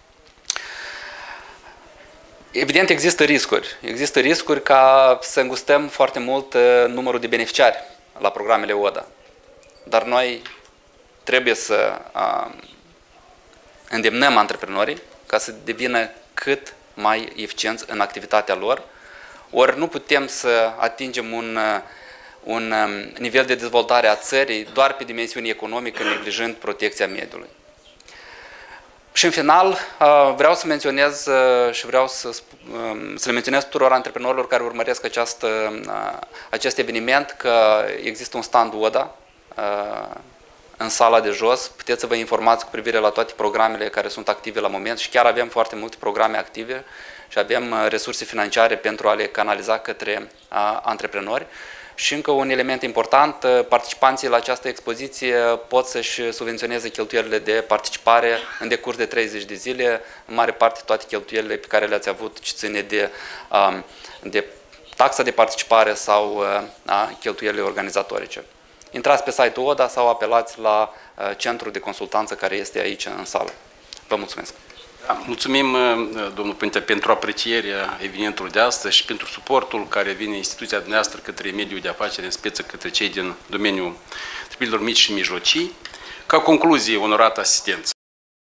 Evident, există riscuri. Există riscuri ca să îngustăm foarte mult numărul de beneficiari la programele ODA. Dar noi trebuie să îndemnăm antreprenorii ca să devină cât mai eficienți în activitatea lor, ori nu putem să atingem un nivel de dezvoltare a țării doar pe dimensiune economică, neglijând protecția mediului. Și în final, vreau să menționez și vreau să le menționez tuturor antreprenorilor care urmăresc acest eveniment că există un stand ODA în sala de jos. Puteți să vă informați cu privire la toate programele care sunt active la moment și chiar avem foarte multe programe active și avem resurse financiare pentru a le canaliza către antreprenori. Și încă un element important, participanții la această expoziție pot să-și subvenționeze cheltuielile de participare în decurs de 30 de zile, în mare parte toate cheltuielile pe care le-ați avut ce ține de taxa de participare sau cheltuielile organizatorice. Intrați pe site-ul ODA sau apelați la centrul de consultanță care este aici în sală. Vă mulțumesc! Mulțumim, domnul Părinte, pentru aprecierea evenimentului de astăzi și pentru suportul care vine instituția dumneavoastră către mediul de afaceri, în speță către cei din domeniul întreprinderilor mici și mijlocii. Ca concluzie, onorată asistență.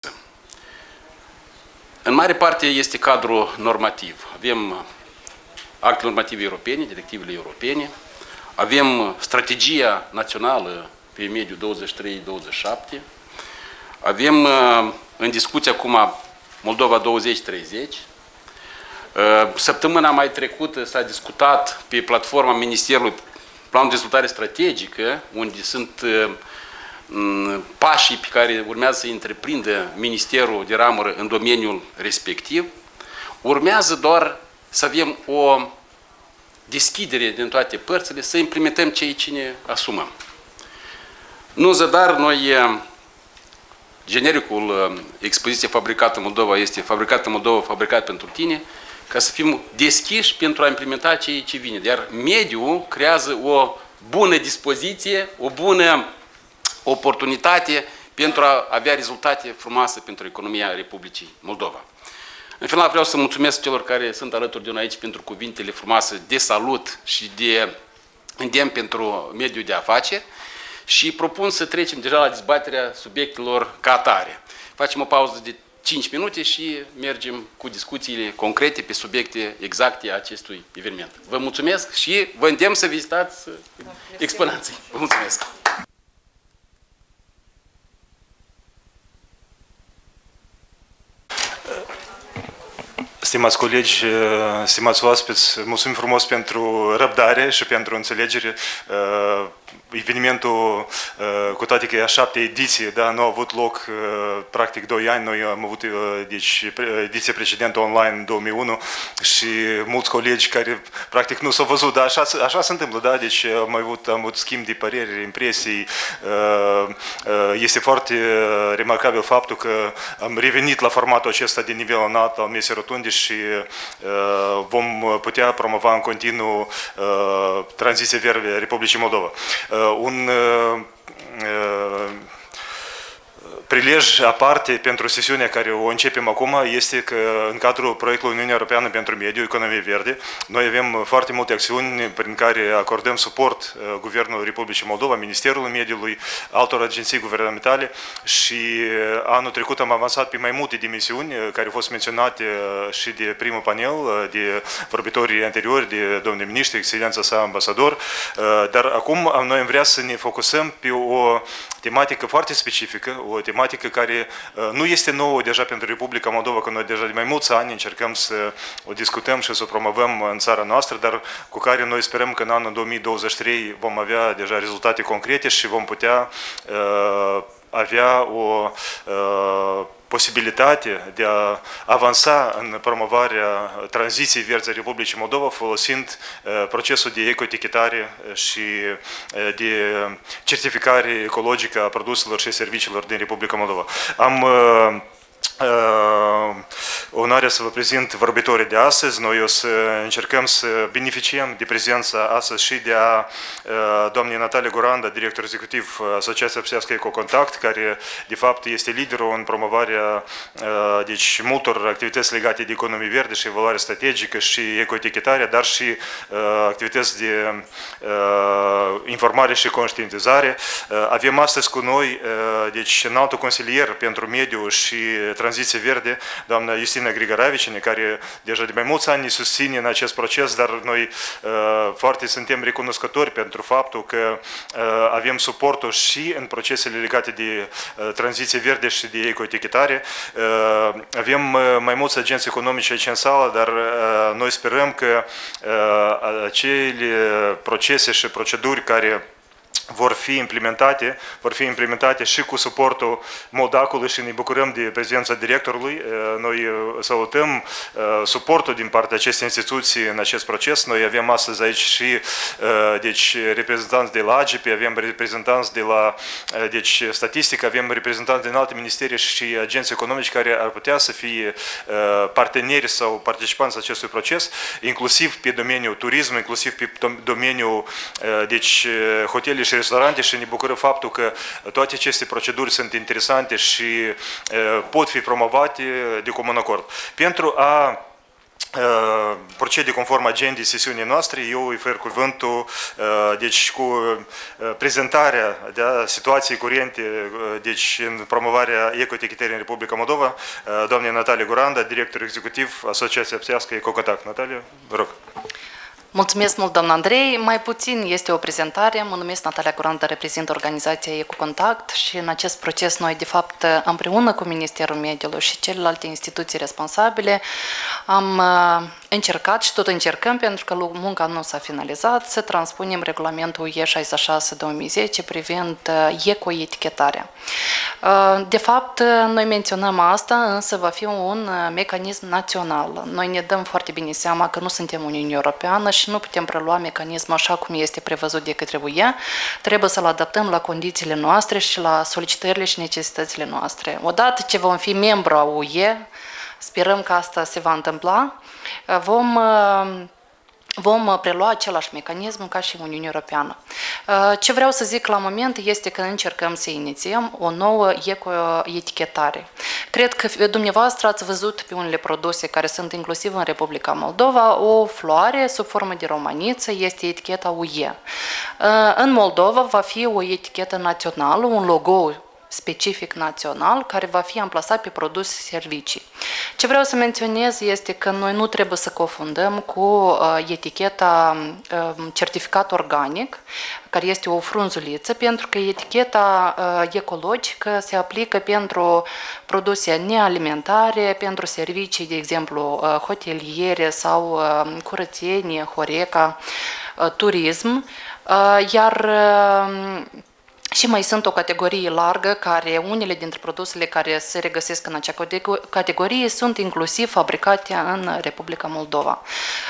În mare parte este cadrul normativ. Avem acte normative europene, directivele europene, avem strategia națională pe mediul 23-27, avem în discuție acum Moldova 2030. Săptămâna mai trecută s-a discutat pe platforma Ministerului Planul de Dezvoltare Strategică, unde sunt pașii pe care urmează să întreprindă Ministerul de Ramură în domeniul respectiv. Urmează doar să avem o deschidere din toate părțile, să implementăm ceea ce ne asumăm. Nu zadar, noi genericul expoziție fabricată în Moldova este fabricată în Moldova, fabricat pentru tine, ca să fim deschiși pentru a implementa ceea ce vine. Iar mediul creează o bună dispoziție, o bună oportunitate pentru a avea rezultate frumoase pentru economia Republicii Moldova. În final vreau să mulțumesc celor care sunt alături de noi aici pentru cuvintele frumoase de salut și de îndemn pentru mediul de afaceri. Și propun să trecem deja la dezbaterea subiectelor ca atare. Facem o pauză de 5 minute și mergem cu discuțiile concrete pe subiecte exacte a acestui eveniment. Vă mulțumesc și vă îndemn să vizitați exponații. Vă mulțumesc! Stimați colegi, stimați oaspeți, mulțumim frumos pentru răbdare și pentru înțelegere. Evenimentul, cu toate că e a 7-a ediție, da, nu a avut loc practic 2 ani, noi am avut deci, ediția precedentă online în 2001 și mulți colegi care practic nu s-au văzut, dar așa se întâmplă, da, deci am avut schimb de păreri, impresii, este foarte remarcabil faptul că am revenit la formatul acesta de nivel înalt al mesei rotunde și vom putea promova în continuu tranziția verde Republicii Moldova. Un prilej aparte pentru sesiunea care o începem acum este că în cadrul proiectului Uniunea Europeană pentru Mediu, Economie Verde, noi avem foarte multe acțiuni prin care acordăm suport Guvernului Republicii Moldova, Ministerul Mediului, altor agenții guvernamentale și anul trecut am avansat pe mai multe dimensiuni care au fost menționate și de primul panel, de vorbitorii anteriori, de domnul ministru, excelența sa ambasador, dar acum noi am vrea să ne focusăm pe o tematică foarte specifică, o tematică care nu este nouă deja pentru Republica Moldova, că noi deja de mai mulți ani încercăm să o discutăm și să o promovăm în țara noastră, dar cu care noi sperăm că în anul 2023 vom avea deja rezultate concrete și vom putea avea o posibilitate de a avansa în promovarea tranziției verzi a Republicii Moldova folosind procesul de ecoetichetare și de certificare ecologică a produselor și serviciilor din Republica Moldova. Am onoarea să vă prezint vorbitorii de astăzi. Noi o să încercăm să beneficiem de prezența astăzi și de a doamnei Natalia Guranda, director executiv Asociației Psească Ecocontact, care de fapt este liderul în promovarea deci, multor activități legate de economie verde și evaluare strategică și ecoetichetarea, dar și activități de informare și conștientizare. Avem astăzi cu noi deci, înaltul consilier pentru mediu și tranziție verde, doamna Justina Grigoravicine, care deja de mai mulți ani ne susține în acest proces, dar noi foarte suntem recunoscători pentru faptul că avem suportul și în procesele legate de tranziție verde și de ecoetichetare. Avem mai mulți agenți economici aici în sală, dar noi sperăm că acele procese și proceduri care vor fi implementate și cu suportul Moldacului și ne bucurăm de prezența directorului. Noi salutăm suportul din partea acestei instituții în acest proces. Noi avem astăzi aici și deci, reprezentanți de la AGP, avem reprezentanți de la deci, statistică, avem reprezentanți din alte ministeri și agenți economici care ar putea să fie parteneri sau participanți acestui proces, inclusiv pe domeniul turism, inclusiv pe domeniul deci, hotelii și restaurante și ne bucură faptul că toate aceste proceduri sunt interesante și pot fi promovate de comun acord. Pentru a procede conform agendei sesiunii noastre, eu îi ofer cuvântul deci, cu prezentarea situației curente deci, în promovarea ecoetichetării în Republica Moldova, doamnei Natalia Guranda, director executiv Asociația Psească Ecocontact. Natalia, vă rog. Mulțumesc mult, domnul Andrei. Mai puțin este o prezentare. Mă numesc Natalia Guranda, reprezint organizația Ecocontact și în acest proces noi, de fapt, împreună cu Ministerul Mediului și celelalte instituții responsabile, am încercat și tot încercăm, pentru că munca nu s-a finalizat, să transpunem regulamentul UE66-2010 privind ecoetichetarea. De fapt, noi menționăm asta, însă va fi un mecanism național. Noi ne dăm foarte bine seama că nu suntem Uniunea Europeană și nu putem prelua mecanismul așa cum este prevăzut de către UE. Trebuie să-l adaptăm la condițiile noastre și la solicitările și necesitățile noastre. Odată ce vom fi membru a UE, sperăm că asta se va întâmpla, vom prelua același mecanism ca și Uniunea Europeană. Ce vreau să zic la moment este că încercăm să inițiem o nouă ecoetichetare. Cred că dumneavoastră ați văzut pe unele produse care sunt inclusiv în Republica Moldova o floare sub formă de romaniță, este eticheta UE. În Moldova va fi o etichetă națională, un logo specific național care va fi amplasat pe produse și servicii. Ce vreau să menționez este că noi nu trebuie să confundăm cu eticheta certificat organic, care este o frunzuliță, pentru că eticheta ecologică se aplică pentru produse nealimentare, pentru servicii, de exemplu, hoteliere sau curățenie, Horeca, turism, iar și mai sunt o categorie largă care unele dintre produsele care se regăsesc în acea categorie sunt inclusiv fabricate în Republica Moldova.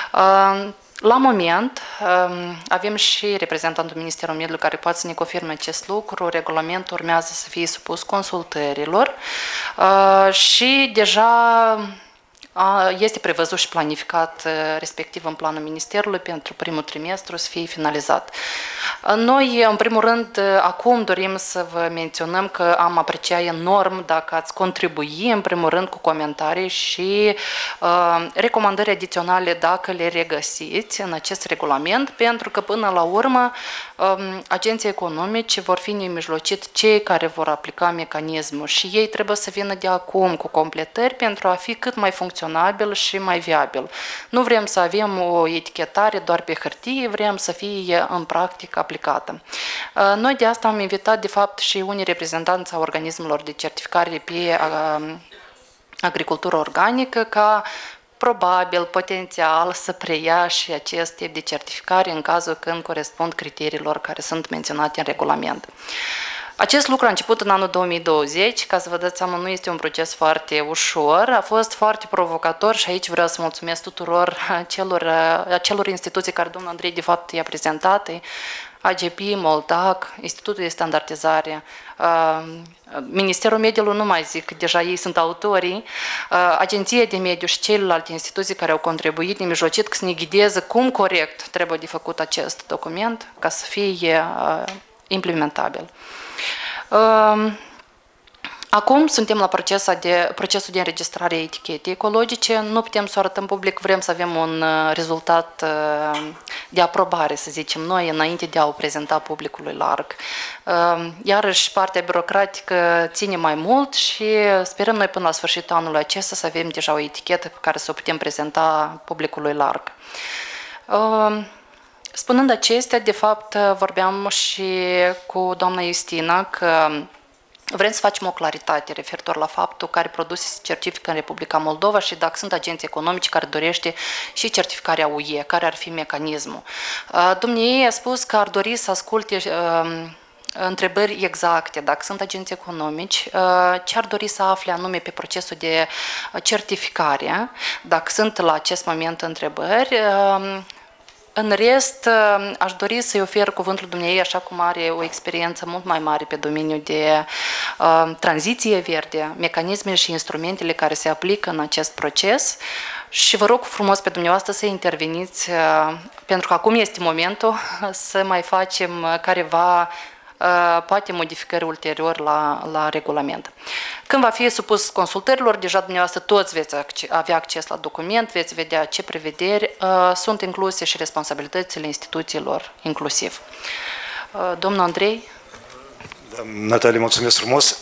La moment avem și reprezentantul Ministerului Mediului care poate să ne confirme acest lucru. Regulamentul urmează să fie supus consultărilor și deja este prevăzut și planificat respectiv în planul Ministerului pentru primul trimestru să fie finalizat. Noi, în primul rând, acum dorim să vă menționăm că am apreciat enorm dacă ați contribui, în primul rând, cu comentarii și recomandări adiționale dacă le regăsiți în acest regulament, pentru că până la urmă agenții economici vor fi nemijlocit cei care vor aplica mecanismul și ei trebuie să vină de acum cu completări pentru a fi cât mai funcționabil și mai viabil. Nu vrem să avem o etichetare doar pe hârtie, vrem să fie în practică aplicată. Noi de asta am invitat de fapt și unii reprezentanți a organismelor de certificare pe agricultură organică ca probabil, potențial să preia și acest tip de certificare în cazul când corespund criteriilor care sunt menționate în regulament. Acest lucru a început în anul 2020, ca să vă dați seama, nu este un proces foarte ușor, a fost foarte provocator și aici vreau să mulțumesc tuturor acelor instituții care domnul Andrei de fapt i-a prezentat, AGP, Moldac, Institutul de Standardizare, Ministerul Mediului, nu mai zic, deja ei sunt autorii, Agenția de Mediu și celelalte instituții care au contribuit nemijlocit să ne ghideze cum corect trebuie de făcut acest document ca să fie implementabil. Acum suntem la procesul de înregistrare a etichetei ecologice, nu putem să o arătăm public, vrem să avem un rezultat de aprobare, să zicem noi, înainte de a o prezenta publicului larg. Iarăși, partea birocratică ține mai mult și sperăm noi până la sfârșitul anului acesta să avem deja o etichetă pe care să o putem prezenta publicului larg. Spunând acestea, de fapt, vorbeam și cu doamna Justina că vrem să facem o claritate referitor la faptul care produse se certifică în Republica Moldova și dacă sunt agenții economici care dorește și certificarea UE, care ar fi mecanismul. Dumnezeu a spus că ar dori să asculte întrebări exacte, dacă sunt agenții economici, ce ar dori să afle anume pe procesul de certificare, dacă sunt la acest moment întrebări. În rest, aș dori să-i ofer cuvântul dumneavoastră, așa cum are o experiență mult mai mare pe domeniul de tranziție verde, mecanismele și instrumentele care se aplică în acest proces și vă rog frumos pe dumneavoastră să interveniți, pentru că acum este momentul să mai facem careva poate modificări ulterior la regulament. Când va fi supus consultărilor, deja dumneavoastră toți veți avea acces la document, veți vedea ce prevederi sunt incluse și responsabilitățile instituțiilor inclusiv. Domnul Andrei? Natalia, mulțumesc frumos!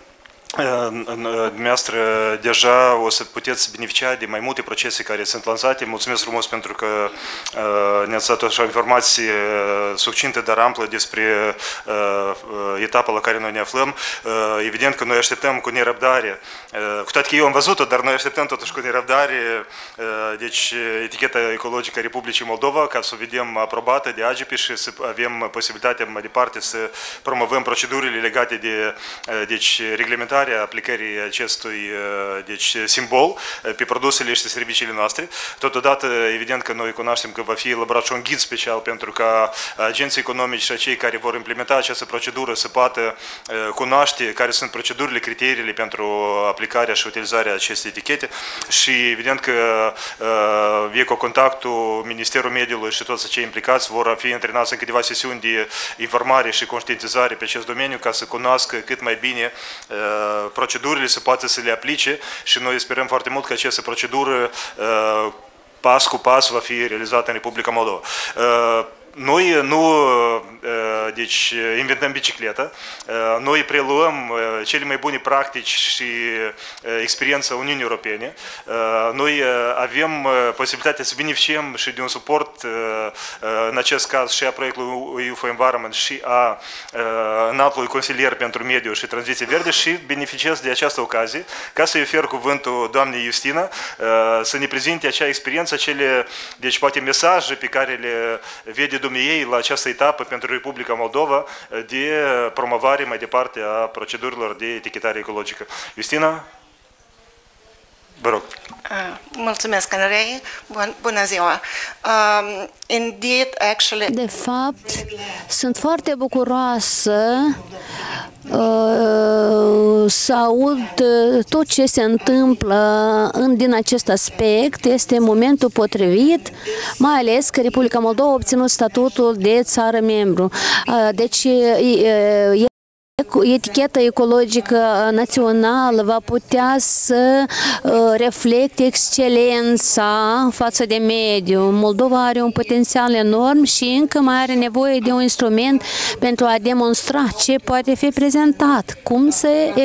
Dumneavoastră deja o să puteți beneficia de mai multe procese care sunt lansate. Mulțumesc frumos pentru că ne-ați dat așa informații succintă, dar amplă despre etapa la care noi ne aflăm. Evident că noi așteptăm cu nerăbdare, cu toate că eu am văzut-o, dar noi așteptăm totuși cu nerăbdare, deci eticheta ecologică a Republicii Moldova, ca să o vedem aprobată de AGP și să avem posibilitatea mai departe să promovăm procedurile legate de reglementare aplicării acestui simbol pe produsele și serviciile noastre. Totodată, evident că noi cunoaștem că va fi elaborat și un ghid special pentru ca agenții economici și cei care vor implementa această procedură să poată cunoaște care sunt procedurile, criteriile pentru aplicarea și utilizarea acestei etichete și evident că Ecocontactul, Ministerul Mediului și toți cei implicați vor fi antrenați în câteva sesiuni de informare și conștientizare pe acest domeniu ca să cunoască cât mai bine procedurile, să poată să le aplice și noi sperăm foarte mult că această procedură pas cu pas va fi realizată în Republica Moldova. Noi nu deci, inventăm bicicleta, noi preluăm cele mai bune practici și experiența Uniunii Europene. Noi avem posibilitatea să beneficiem și de un suport, în acest caz și a proiectului EU for Environment și a înaltului consilier pentru mediu și tranziție verde și beneficiez de această ocazie ca să-i ofer cuvântul doamnei Justina să ne prezinte acea experiență, deci poate mesaje pe care le vede dumneiei la această etapă pentru Republica Moldova de promovare mai departe a procedurilor de etichetare ecologică. Justina, vă rog. Mulțumesc, Andrei. Bună ziua. Indeed, actually... De fapt, sunt foarte bucuroasă să aud tot ce se întâmplă din acest aspect. Este momentul potrivit, mai ales că Republica Moldova a obținut statutul de țară membru. Deci, eticheta ecologică națională va putea să reflecte excelența față de mediu. Moldova are un potențial enorm și încă mai are nevoie de un instrument pentru a demonstra ce poate fi prezentat, cum să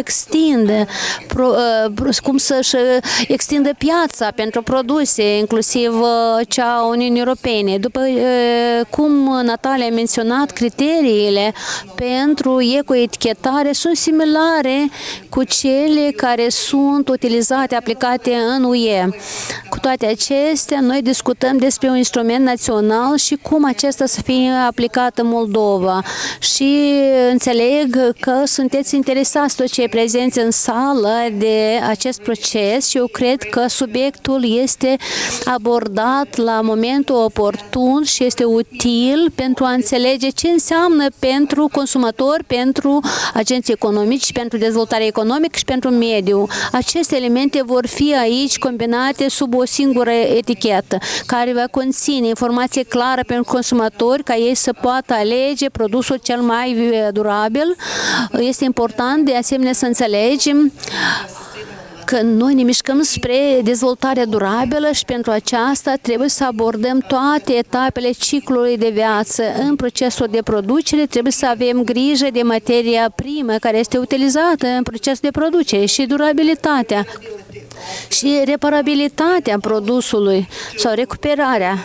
extindă piața pentru produse, inclusiv cea a Uniunii Europene. După cum Natalia a menționat, criteriile pentru ecoetichetare sunt similare cu cele care sunt utilizate, aplicate în UE. Cu toate acestea, noi discutăm despre un instrument național și cum acesta să fie aplicat în Moldova. Și înțeleg că sunteți interesați toți cei prezenți în sală de acest proces și eu cred că subiectul este abordat la momentul oportun și este util pentru a înțelege ce înseamnă pentru consumatori, pentru agenții economici, pentru dezvoltare economică și pentru mediu. Aceste elemente vor fi aici combinate sub o singură etichetă, care va conține informație clară pentru consumatori, ca ei să poată alege produsul cel mai durabil. Este important de asemenea să înțelegem că noi ne mișcăm spre dezvoltare durabilă și pentru aceasta trebuie să abordăm toate etapele ciclului de viață. În procesul de producere trebuie să avem grijă de materia primă care este utilizată în procesul de producere și durabilitatea și reparabilitatea produsului sau recuperarea,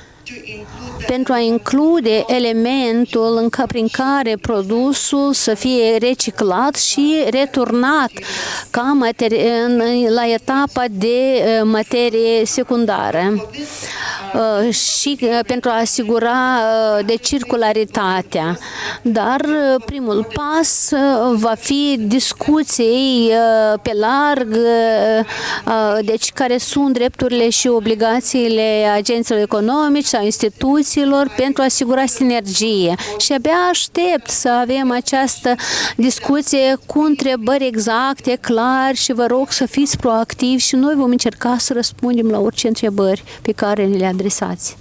pentru a include elementul prin care produsul să fie reciclat și returnat ca la etapa de materie secundară și pentru a asigura de circularitatea. Dar primul pas va fi discuții pe larg, deci care sunt drepturile și obligațiile agenților economici sau instituțiilor pentru a asigura sinergie. Și abia aștept să avem această discuție cu întrebări exacte, clar și vă rog să fiți proactivi și noi vom încerca să răspundem la orice întrebări pe care ne le adresați.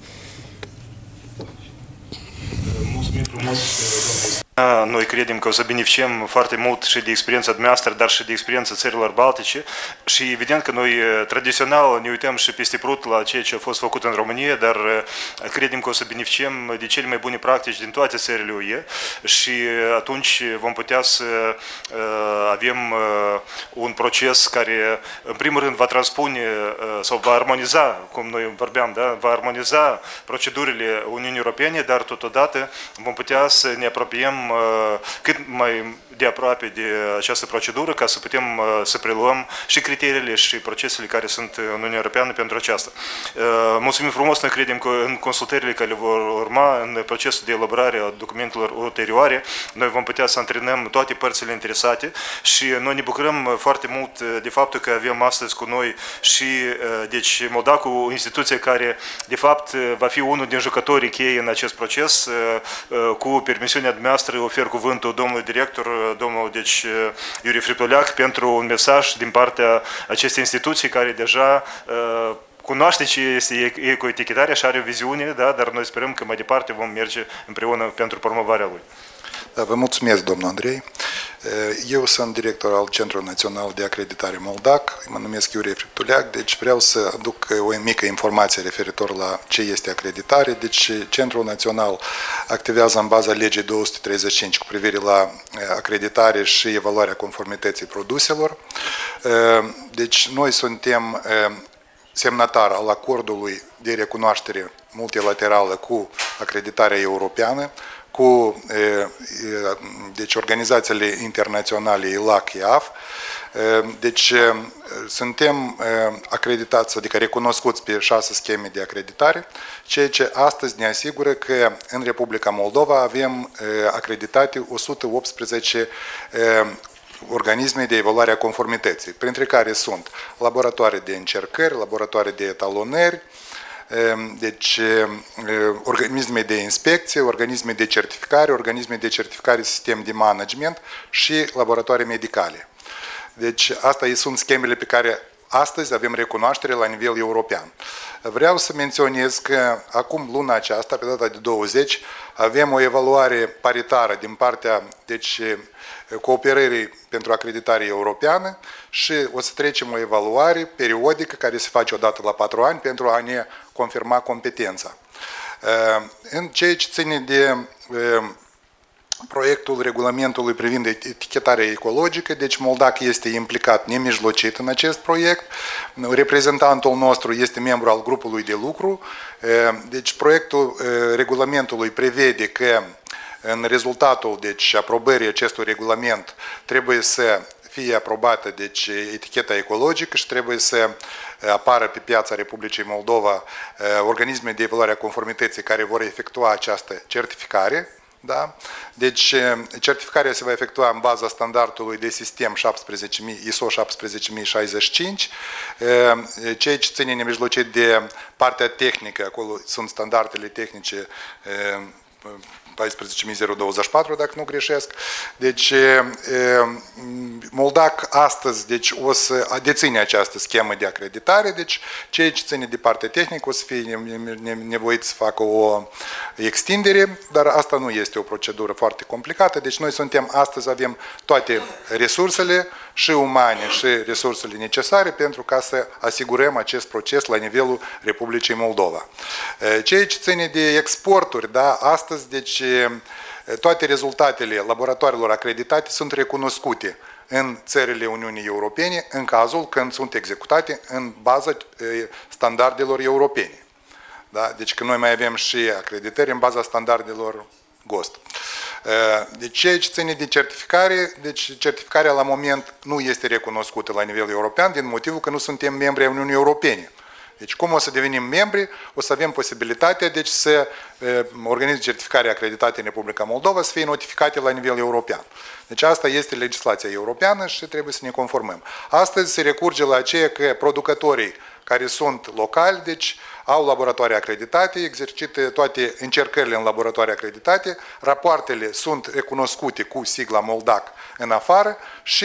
Noi credem că o să beneficiem foarte mult și de experiența dumneavoastră, dar și de experiența țărilor baltice și evident că noi tradițional ne uităm și peste prut la ceea ce a fost făcut în România, dar credem că o să beneficiem de cele mai bune practici din toate țările UE și atunci vom putea să avem un proces care în primul rând va transpune sau va armoniza, cum noi vorbeam, da? Va armoniza procedurile Uniunii Europene, dar totodată vom putea să ne apropiem cât mai de aproape de această procedură ca să putem să preluăm și criteriile și procesele care sunt în Uniunea Europeană pentru aceasta. Mulțumim frumos, noi credem că în consultările care vor urma, în procesul de elaborare a documentelor ulterioare, noi vom putea să antrenăm toate părțile interesate și noi ne bucurăm foarte mult de faptul că avem astăzi cu noi și deci Moldacu, instituție care de fapt va fi unul din jucătorii cheie în acest proces. Cu permisiunea dumneavoastră ofer cuvântul domnului director, domnul Iuri Friptoleac, pentru un mesaj din partea acestei instituții care deja cunoaște ce este ecoetichetarea și are o viziune, da? Dar noi sperăm că mai departe vom merge împreună pentru promovarea lui. Da, vă mulțumesc, domnul Andrei. Eu sunt director al Centrului Național de Acreditare Moldac, mă numesc Iurie Friptuleac, deci vreau să aduc o mică informație referitor la ce este acreditare. Deci Centrul Național activează în baza legii 235 cu privire la acreditare și evaluarea conformității produselor. Deci noi suntem semnatar al acordului de recunoaștere multilaterală cu acreditarea europeană, cu deci, organizațiile internaționale ILAC, IAF. Deci suntem acreditați, adică recunoscuți pe 6 scheme de acreditare, ceea ce astăzi ne asigură că în Republica Moldova avem acreditate 118 organisme de evaluare a conformității, printre care sunt laboratoare de încercări, laboratoare de etalonări, deci organisme de inspecție, organisme de certificare sistem de management și laboratoare medicale. Deci astea sunt schemele pe care astăzi avem recunoaștere la nivel european. Vreau să menționez că acum luna aceasta, pe data de 20, avem o evaluare paritară din partea deci, cooperării pentru acreditare europeană și o să trecem o evaluare periodică care se face odată la 4 ani pentru a ne confirma competența. În ceea ce ține de proiectul regulamentului privind etichetarea ecologică, deci Moldac este implicat nemijlocit în acest proiect. Reprezentantul nostru este membru al grupului de lucru. Deci proiectul regulamentului prevede că în rezultatul deci, aprobării acestui regulament trebuie să fie aprobată deci, eticheta ecologică și trebuie să apară pe piața Republicii Moldova organisme de evaluare a conformității care vor efectua această certificare. Da? Deci, certificarea se va efectua în baza standardului de sistem ISO 17065, ceea ce ține nemijlocit de partea tehnică, acolo sunt standardele tehnice 14024, dacă nu greșesc. Deci, Moldac astăzi deci, o să deține această schemă de acreditare, deci ceea ce ține de partea tehnică o să fie nevoit să facă o extindere, dar asta nu este o procedură foarte complicată, deci noi astăzi avem toate resursele și umane și resursele necesare pentru ca să asigurăm acest proces la nivelul Republicii Moldova. Ceea ce ține de exporturi, da, astăzi deci toate rezultatele laboratoarelor acreditate sunt recunoscute în țările Uniunii Europene în cazul când sunt executate în baza standardelor europene. Da? Deci că noi mai avem și acreditări în baza standardelor GOST. Deci ceea ce ține de certificare, deci certificarea la moment nu este recunoscută la nivel european din motivul că nu suntem membri ai Uniunii Europene. Deci cum o să devenim membri, o să avem posibilitatea deci, să organisme certificare acreditate în Republica Moldova să fie notificate la nivel european. Deci asta este legislația europeană și trebuie să ne conformăm. Astăzi se recurge la aceea că producătorii care sunt locali, deci au laboratoare acreditate, exercită toate încercările în laboratoare acreditate, rapoartele sunt recunoscute cu sigla Moldac în afară și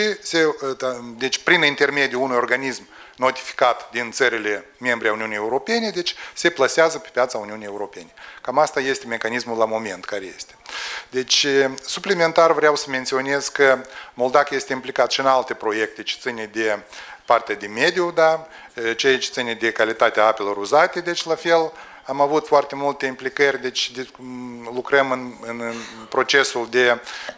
deci prin intermediul unui organism notificat din țările membre a Uniunii Europene, deci se plasează pe piața Uniunii Europene. Cam asta este mecanismul la moment care este. Deci, suplimentar vreau să menționez că Moldac este implicat și în alte proiecte ce ține de partea de mediu, da? Ceea ce ține de calitatea apelor uzate, deci la fel am avut foarte multe implicări, deci lucrăm în procesul de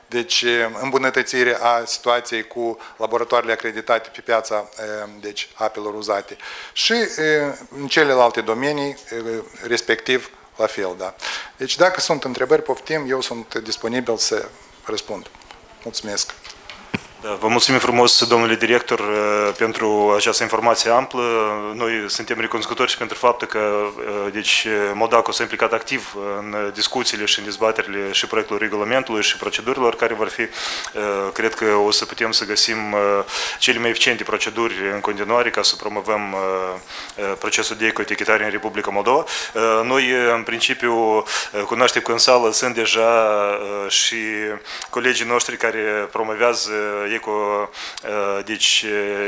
îmbunătățire a situației cu laboratoarele acreditate pe piața deci, apelor uzate și în celelalte domenii, respectiv la fel. Da. Deci dacă sunt întrebări, poftim, eu sunt disponibil să răspund. Mulțumesc! Da, vă mulțumim frumos, domnule director, pentru această informație amplă. Noi suntem recunoscători și pentru faptul că deci, Moldac s-a implicat activ în discuțiile și în dezbaterile și proiectul regulamentului și procedurilor care vor fi, cred că o să putem să găsim cele mai eficiente proceduri în continuare ca să promovăm procesul de ecoetichetare în Republica Moldova. Noi, în principiu, cunoaștem că în sală sunt deja și colegii noștri care promovează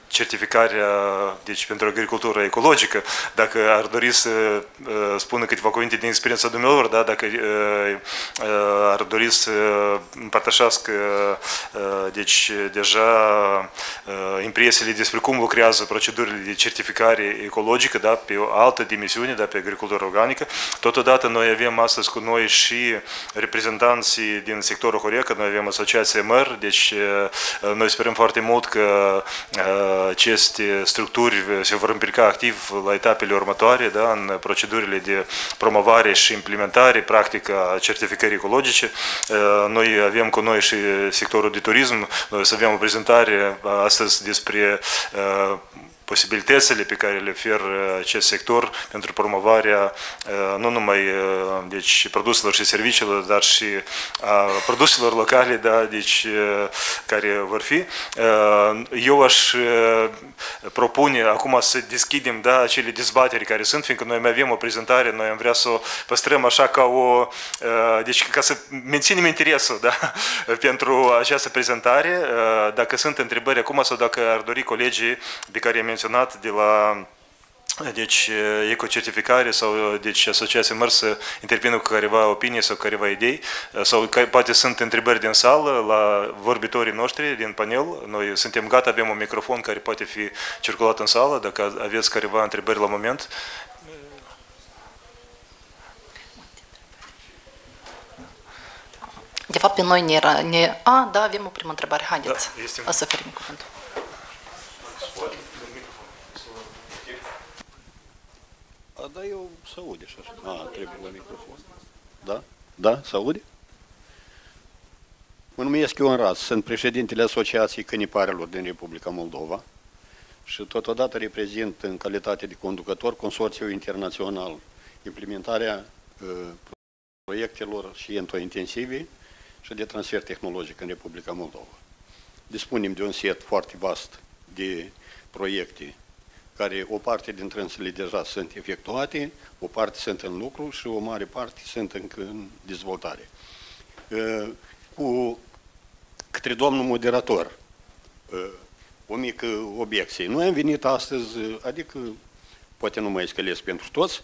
certificarea, deci pentru agricultura ecologică, dacă ar dori să spună câteva cuvinte din experiența dumneavoastră, da, dacă ar dori să împărtășească deci deja impresiile despre cum lucrează procedurile de certificare ecologică, da, pe o altă dimensiune, da, pe agricultura organică. Totodată noi avem astăzi cu noi și reprezentanții din sectorul Horeca, noi avem asociația MR, deci noi sperăm foarte mult că aceste structuri se vor implica activ la etapele următoare, da, în procedurile de promovare și implementare practică a certificării ecologice. Noi avem cu noi și sectorul de turism, noi să avem o prezentare astăzi despre posibilitățile pe care le oferă acest sector pentru promovarea nu numai deci, produselor și serviciilor, dar și a produselor locale, da, deci, care vor fi. Eu aș propune acum să deschidem, da, acele dezbateri care sunt, fiindcă noi mai avem o prezentare, noi am vrea să o păstrăm așa ca o... Deci ca să menținem interesul, da, pentru această prezentare. Dacă sunt întrebări acum sau dacă ar dori colegii de care am menționat de la deci ecocertificare sau deci asociația MR să intervină cu careva opinii sau careva idei sau poate sunt întrebări din sală la vorbitorii noștri din panel. Noi suntem gata, avem un microfon care poate fi circulat în sală dacă aveți careva întrebări la moment. De fapt, pe noi ne era... da, avem o primă întrebare. Haideți, o să oferim cuvântul. Da, eu se aude și așa. Trebuie la microfon. Da? Da? Se aude? Mă numesc Ion Ras, sunt președintele Asociației Căniparelor din Republica Moldova și totodată reprezint în calitate de conducător Consorțiul Internațional implementarea proiectelor și intensive și de transfer tehnologic în Republica Moldova. Dispunem de un set foarte vast de proiecte care o parte dintre ele deja sunt efectuate, o parte sunt în lucru și o mare parte sunt încă în dezvoltare. Către domnul moderator, o mică obiecție. Noi am venit astăzi, adică poate nu mai scălesc pentru toți,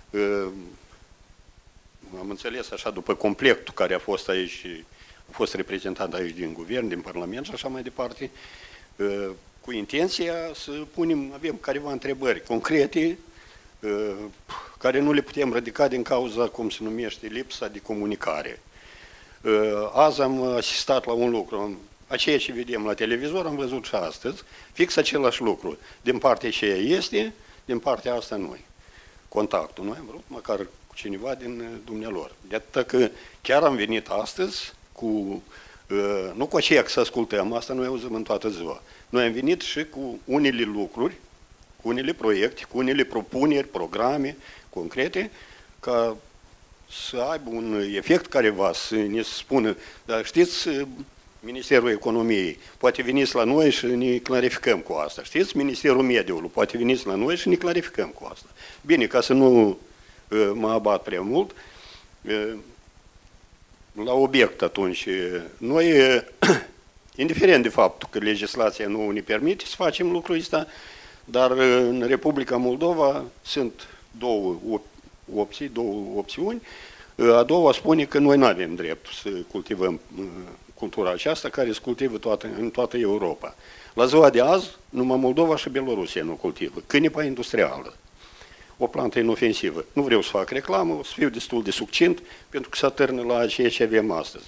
am înțeles așa după completul care a fost aici, a fost reprezentat aici din guvern, din parlament și așa mai departe, cu intenția să punem, avem careva întrebări concrete care nu le putem ridica din cauza, cum se numește, lipsa de comunicare. Azi am asistat la un lucru, a ceea ce vedem la televizor am văzut și astăzi, fix același lucru. Din partea aceea este, din partea asta noi. Contactul. Noi am vrut măcar cu cineva din dumnealor. De atât că chiar am venit astăzi cu, nu cu aceea că să ascultăm, asta noi auzim în toată ziua. Noi am venit și cu unele lucruri, cu unele proiecte, cu unele propuneri, programe concrete, ca să aibă un efect careva, să ne spună, dar știți, Ministerul Economiei, poate veniți la noi și ne clarificăm cu asta. Știți, Ministerul Mediului, poate veniți la noi și ne clarificăm cu asta. Bine, ca să nu mă abat prea mult, la obiect atunci, noi, indiferent de faptul că legislația nu ne permite să facem lucrul ăsta, dar în Republica Moldova sunt două opțiuni. A doua spune că noi nu avem dreptul să cultivăm cultura aceasta care se cultivă în toată Europa. La ziua de azi, numai Moldova și Belorusia nu cultivă. Cânipa industrială. O plantă inofensivă. Nu vreau să fac reclamă, o să fiu destul de succint, pentru că se atârnă la ceea ce avem astăzi.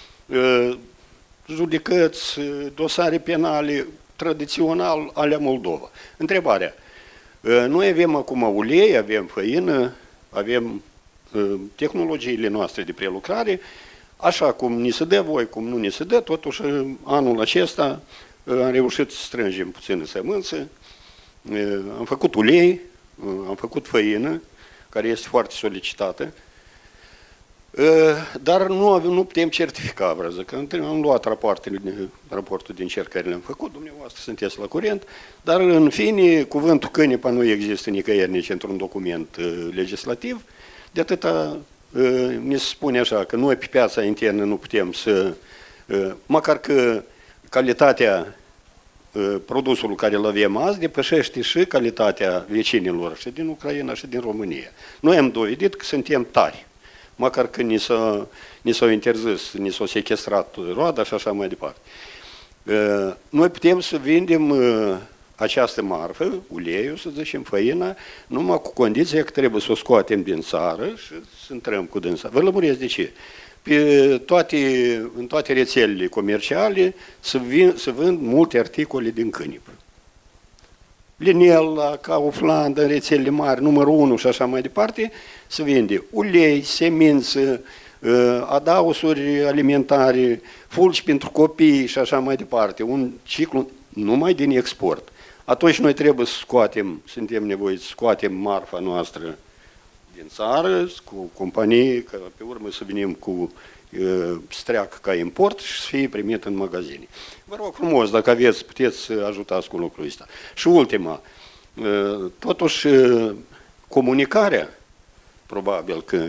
Judecăți, dosare penale, tradițional, alea Moldova. Întrebarea. Noi avem acum ulei, avem făină, avem tehnologiile noastre de prelucrare, așa cum ni se dă voi, cum nu ni se dă, totuși anul acesta am reușit să strângem puțină sămânță, am făcut ulei, am făcut făină, care este foarte solicitată, dar nu putem certifica, vreau zic, am luat raportul din cercările am făcut, dumneavoastră sunteți la curent, dar în fine, cuvântul cânipa nu există nicăieri, nici într-un document legislativ, de atâta ne se spune așa, că noi pe piața internă nu putem să, măcar că calitatea produsul care îl avem azi depășește și calitatea vecinilor, și din Ucraina, și din România. Noi am dovedit că suntem tari, măcar că ni s-au interzis, ni s-au sequestrat roada și așa mai departe. Noi putem să vindem această marfă, uleiul, să zicem, făina, numai cu condiția că trebuie să o scoatem din țară și să intrăm cu dânsa. Vă lămuresc de ce. În toate rețelele comerciale se vând multe articole din câinip. Linella, Kaufland, în rețelele mari, numărul 1 și așa mai departe, se vinde ulei, semințe, adaosuri alimentare, fulgi pentru copii și așa mai departe. Un ciclu numai din export. Atunci noi trebuie să scoatem, suntem nevoiți să scoatem marfa noastră din țară, cu companii, că pe urmă să venim cu streacă ca import și să fie primit în magazine. Vă rog frumos, dacă aveți, puteți să ajutați cu lucrul ăsta. Și ultima, totuși comunicarea, probabil că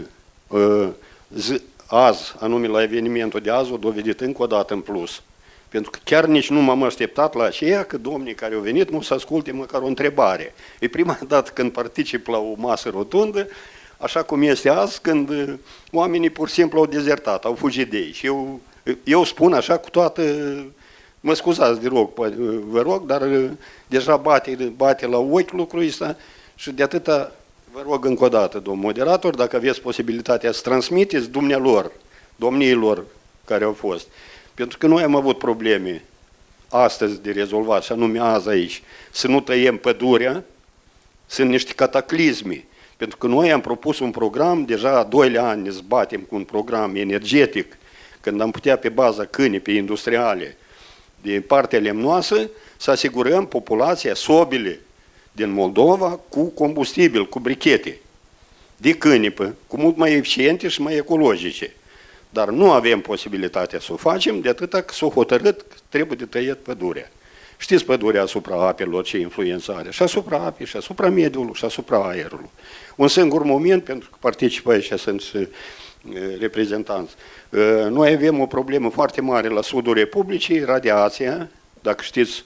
azi, anume la evenimentul de azi, o dovedit încă o dată în plus. Pentru că chiar nici nu m-am așteptat la aceea că domnii care au venit nu să asculte măcar o întrebare. E prima dată când particip la o masă rotundă, așa cum este azi, când oamenii pur și simplu au dezertat, au fugit de ei. Și eu spun așa cu toată... Mă scuzați, vă rog, dar deja bate la ochi lucrul ăsta și de atâta vă rog încă o dată, domn moderator, dacă aveți posibilitatea să transmiteți domniilor care au fost. Pentru că noi am avut probleme astăzi de rezolvat, și anume azi aici, să nu tăiem pădurea, sunt niște cataclisme. Pentru că noi am propus un program, deja a 2 ani ne zbatem cu un program energetic, când am putea pe baza câinipei industriale, de partea lemnoasă, să asigurăm populația sobile din Moldova cu combustibil, cu brichete de câinipă, cu mult mai eficiente și mai ecologice. Dar nu avem posibilitatea să o facem de atâta că s-o hotărât că trebuie de tăiat pădurea. Știți pădurea asupra apelor ce influență are? Și asupra apei, și asupra mediului, și asupra aerului. Un singur moment, pentru că participă aici, sunt și reprezentanți. Noi avem o problemă foarte mare la sudul Republicii, radiația, dacă știți,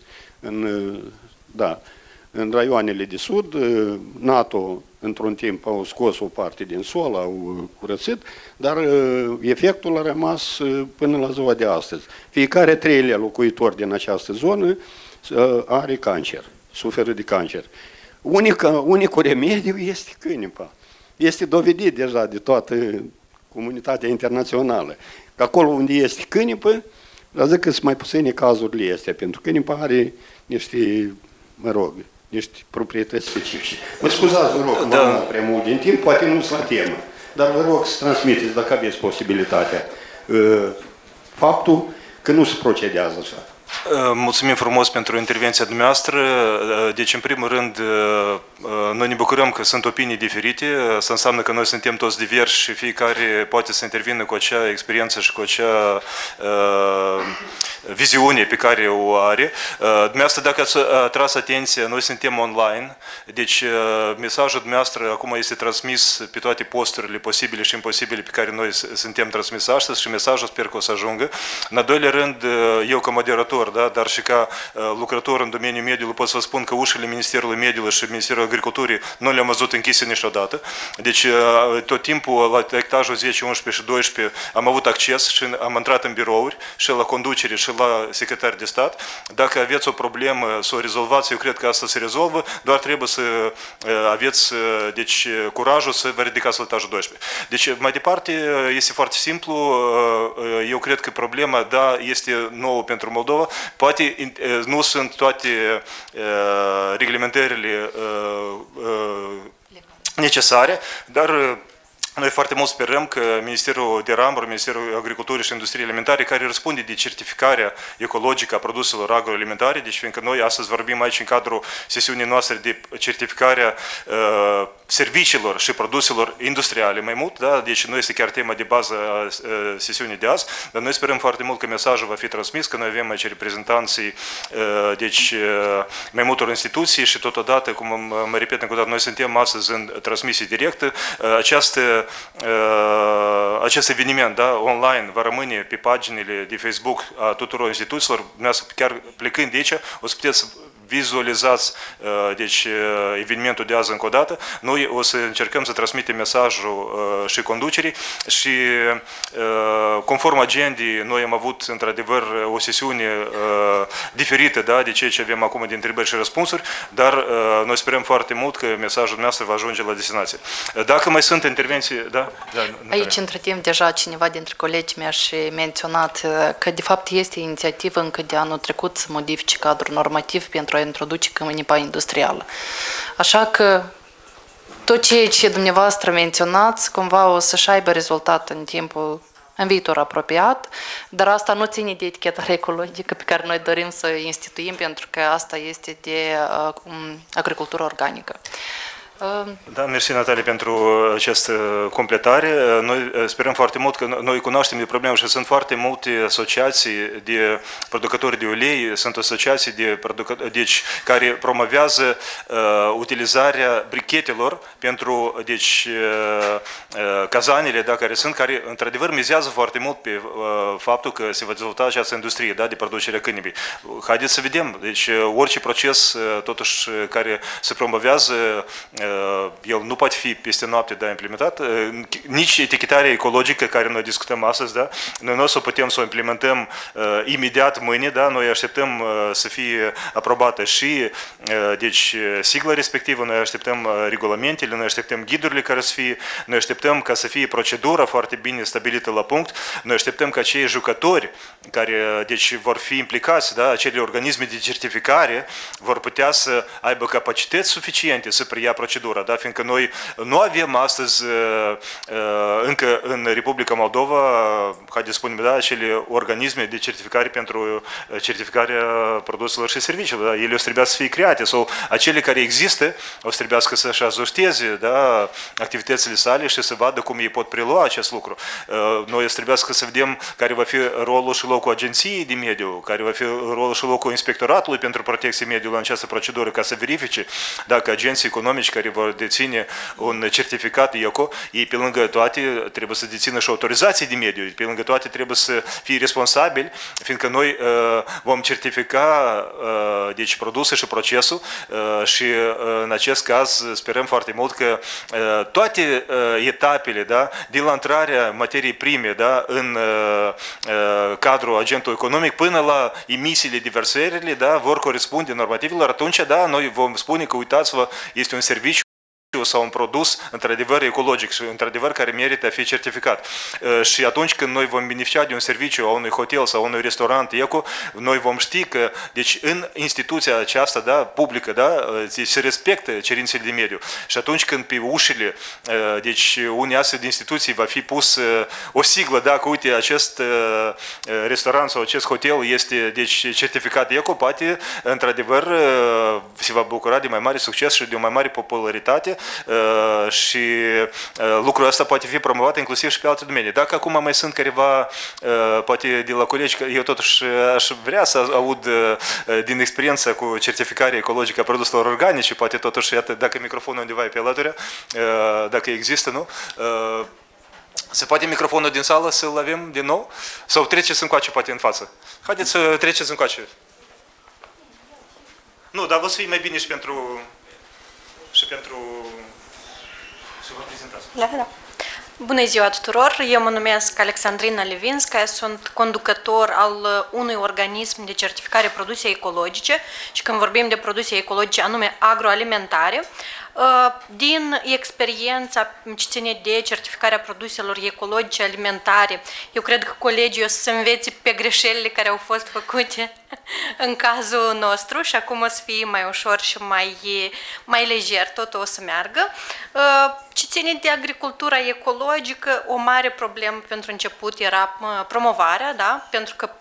în raioanele de sud, NATO într-un timp au scos o parte din sol, au curățit, dar efectul a rămas până la ziua de astăzi. Fiecare 3-lea locuitor din această zonă are cancer, suferă de cancer. Unicul remediu este câinipa. Este dovedit deja de toată comunitatea internațională. Că acolo unde este câinipă, zic că sunt mai puține cazurile astea, pentru că câinipa are niște, niște proprietăți specifice. Mă scuzați, vă rog, că v-am prea mult din timp, poate nu sunt la temă, dar vă rog să transmiteți, dacă aveți posibilitatea, faptul că nu se procedează așa. Mulțumim frumos pentru intervenția dumneavoastră. Deci, în primul rând, noi ne bucurăm că sunt opinii diferite. Asta înseamnă că noi suntem toți diversi și fiecare poate să intervină cu acea experiență și cu acea viziune pe care o are. Dumneavoastră, dacă ați atras atenția, noi suntem online. Deci, mesajul dumneavoastră acum este transmis pe toate posturile posibile și imposibile pe care noi suntem transmis astăzi și mesajul sper că o să ajungă. În al doilea rând, eu ca moderator, dar și ca lucrător în domeniul mediului pot să vă spun că ușile Ministerului Mediului și Ministerul Agriculturii nu le-am văzut închise niciodată. Deci tot timpul la etajul 10, 11 și 12 am avut acces și am intrat în birouri și la conducere și la secretari de stat. Dacă aveți o problemă să o rezolvați, eu cred că asta se rezolvă, doar trebuie să aveți deci, curajul să vă ridicați la etajul 12. Deci mai departe este foarte simplu, eu cred că problema, da, este nouă pentru Moldova. Poate nu sunt toate reglementările necesare, dar noi foarte mult sperăm că Ministerul de Ramuri, Ministerul Agriculturii și Industriei Alimentare, care răspunde de certificarea ecologică a produselor agroalimentare, deci fiindcă noi astăzi vorbim aici în cadrul sesiunii noastre de certificarea serviciilor și produselor industriale mai mult, da? Deci nu este chiar tema de bază a sesiunii de azi, dar noi sperăm foarte mult că mesajul va fi transmis, că noi avem aici reprezentanții deci, mai multor instituții și totodată, cum mă repet încă o dată, noi suntem astăzi în transmisie directă. Această acest eveniment da, online va rămâne pe paginile de Facebook a tuturor instituțiilor, chiar plecând de aici, o să puteți vizualizați deci, evenimentul de azi încă o dată. Noi o să încercăm să transmitem mesajul și conducerii și conform agendei, noi am avut într-adevăr o sesiune diferită da, de ceea ce avem acum de întrebări și răspunsuri, dar noi sperăm foarte mult că mesajul nostru va ajunge la destinație. Dacă mai sunt intervenții, da? Aici, între timp, deja cineva dintre colegi mi-a și menționat că, de fapt, este inițiativă încă de anul trecut să modifice cadrul normativ pentru a introduce câmnipa industrială. Așa că tot ceea ce dumneavoastră menționați, cumva o să-și aibă rezultat în viitor apropiat, dar asta nu ține de eticheta ecologică pe care noi dorim să instituim, pentru că asta este de agricultură organică. Da, mersi Natalia pentru această completare. Noi sperăm foarte mult că noi cunoaștem de probleme și sunt foarte multe asociații de producători de ulei, sunt asociații de deci, care promovează utilizarea brichetelor pentru deci, cazanele da, care într-adevăr mizează foarte mult pe faptul că se va dezvolta această industrie da, de producere a câinii. Haideți să vedem, deci orice proces totuși care se promovează el nu poate fi peste noapte da, implementat, nici etichetarea ecologică care noi discutăm astăzi, da, noi nu o să putem să o implementăm imediat mâine, da, noi așteptăm să fie aprobată și deci sigla respectivă, noi așteptăm regulamentele, noi așteptăm ghidurile care să fie, noi așteptăm ca să fie procedura foarte bine stabilită la punct, noi așteptăm ca cei jucători care deci vor fi implicați, da, acele organisme de certificare vor putea să aibă capacități suficiente să preia procedura, da? Fiindcă noi nu avem astăzi încă în Republica Moldova, haideți să spunem, da, acele organisme de certificare pentru certificarea produselor și serviciilor. Da? Ele o să trebuia să fie create sau acele care există o să trebuia să-și ajusteze da, activitățile sale și să vadă cum ei pot prelua acest lucru. Noi o să trebuia să vedem care va fi rolul și locul agenției de mediu, care va fi rolul și locul inspectoratului pentru protecție mediului în această procedură, ca să verifice dacă agenții economici care vor deține un certificat ECO, ei pe lângă toate trebuie să dețină și autorizații de mediu, pe lângă toate trebuie să fie responsabili, fiindcă noi vom certifica deci produse și procesul și în acest caz sperăm foarte mult că toate etapele da, de la intrarea materiei prime da, în cadrul agentului economic până la emisiile diversările da, vor corespunde normativelor, atunci da, noi vom spune că uitați-vă, este un serviciu sau un produs într-adevăr ecologic și într-adevăr care merită a fi certificat. Și atunci când noi vom beneficia de un serviciu a unui hotel sau a unui restaurant eco, noi vom ști că deci în instituția aceasta da, publică da, se respectă cerințele de mediu. Și atunci când pe ușile deci unei astfel de instituții va fi pus o siglă, da, că uite acest restaurant sau acest hotel este deci certificat eco, poate într-adevăr se va bucura de mai mare succes și de o mai mare popularitate și lucrul ăsta poate fi promovat inclusiv și pe alte domenii. Dacă acum mai sunt careva, poate de la colegi, eu totuși aș vrea să aud din experiența cu certificarea ecologică a produselor organice, poate totuși, iată, dacă microfonul undeva e pe alături, dacă există, nu? Se poate microfonul din sală să-l avem din nou? Sau treceți încoace poate în față? Haideți să treceți încoace. Nu, dar vă să fie mai bine și pentru să vă prezentați. Da. Bună ziua tuturor! Eu mă numesc Alexandrina Levinska, sunt conducător al unui organism de certificare produse ecologice și când vorbim de produse ecologice, anume agroalimentare, din experiența ce ține de certificarea produselor ecologice alimentare, eu cred că colegii o să se învețe pe greșelile care au fost făcute în cazul nostru și acum o să fie mai ușor și mai lejer, totul o să meargă. Ce ține de agricultura ecologică, o mare problemă pentru început era promovarea, da? Pentru că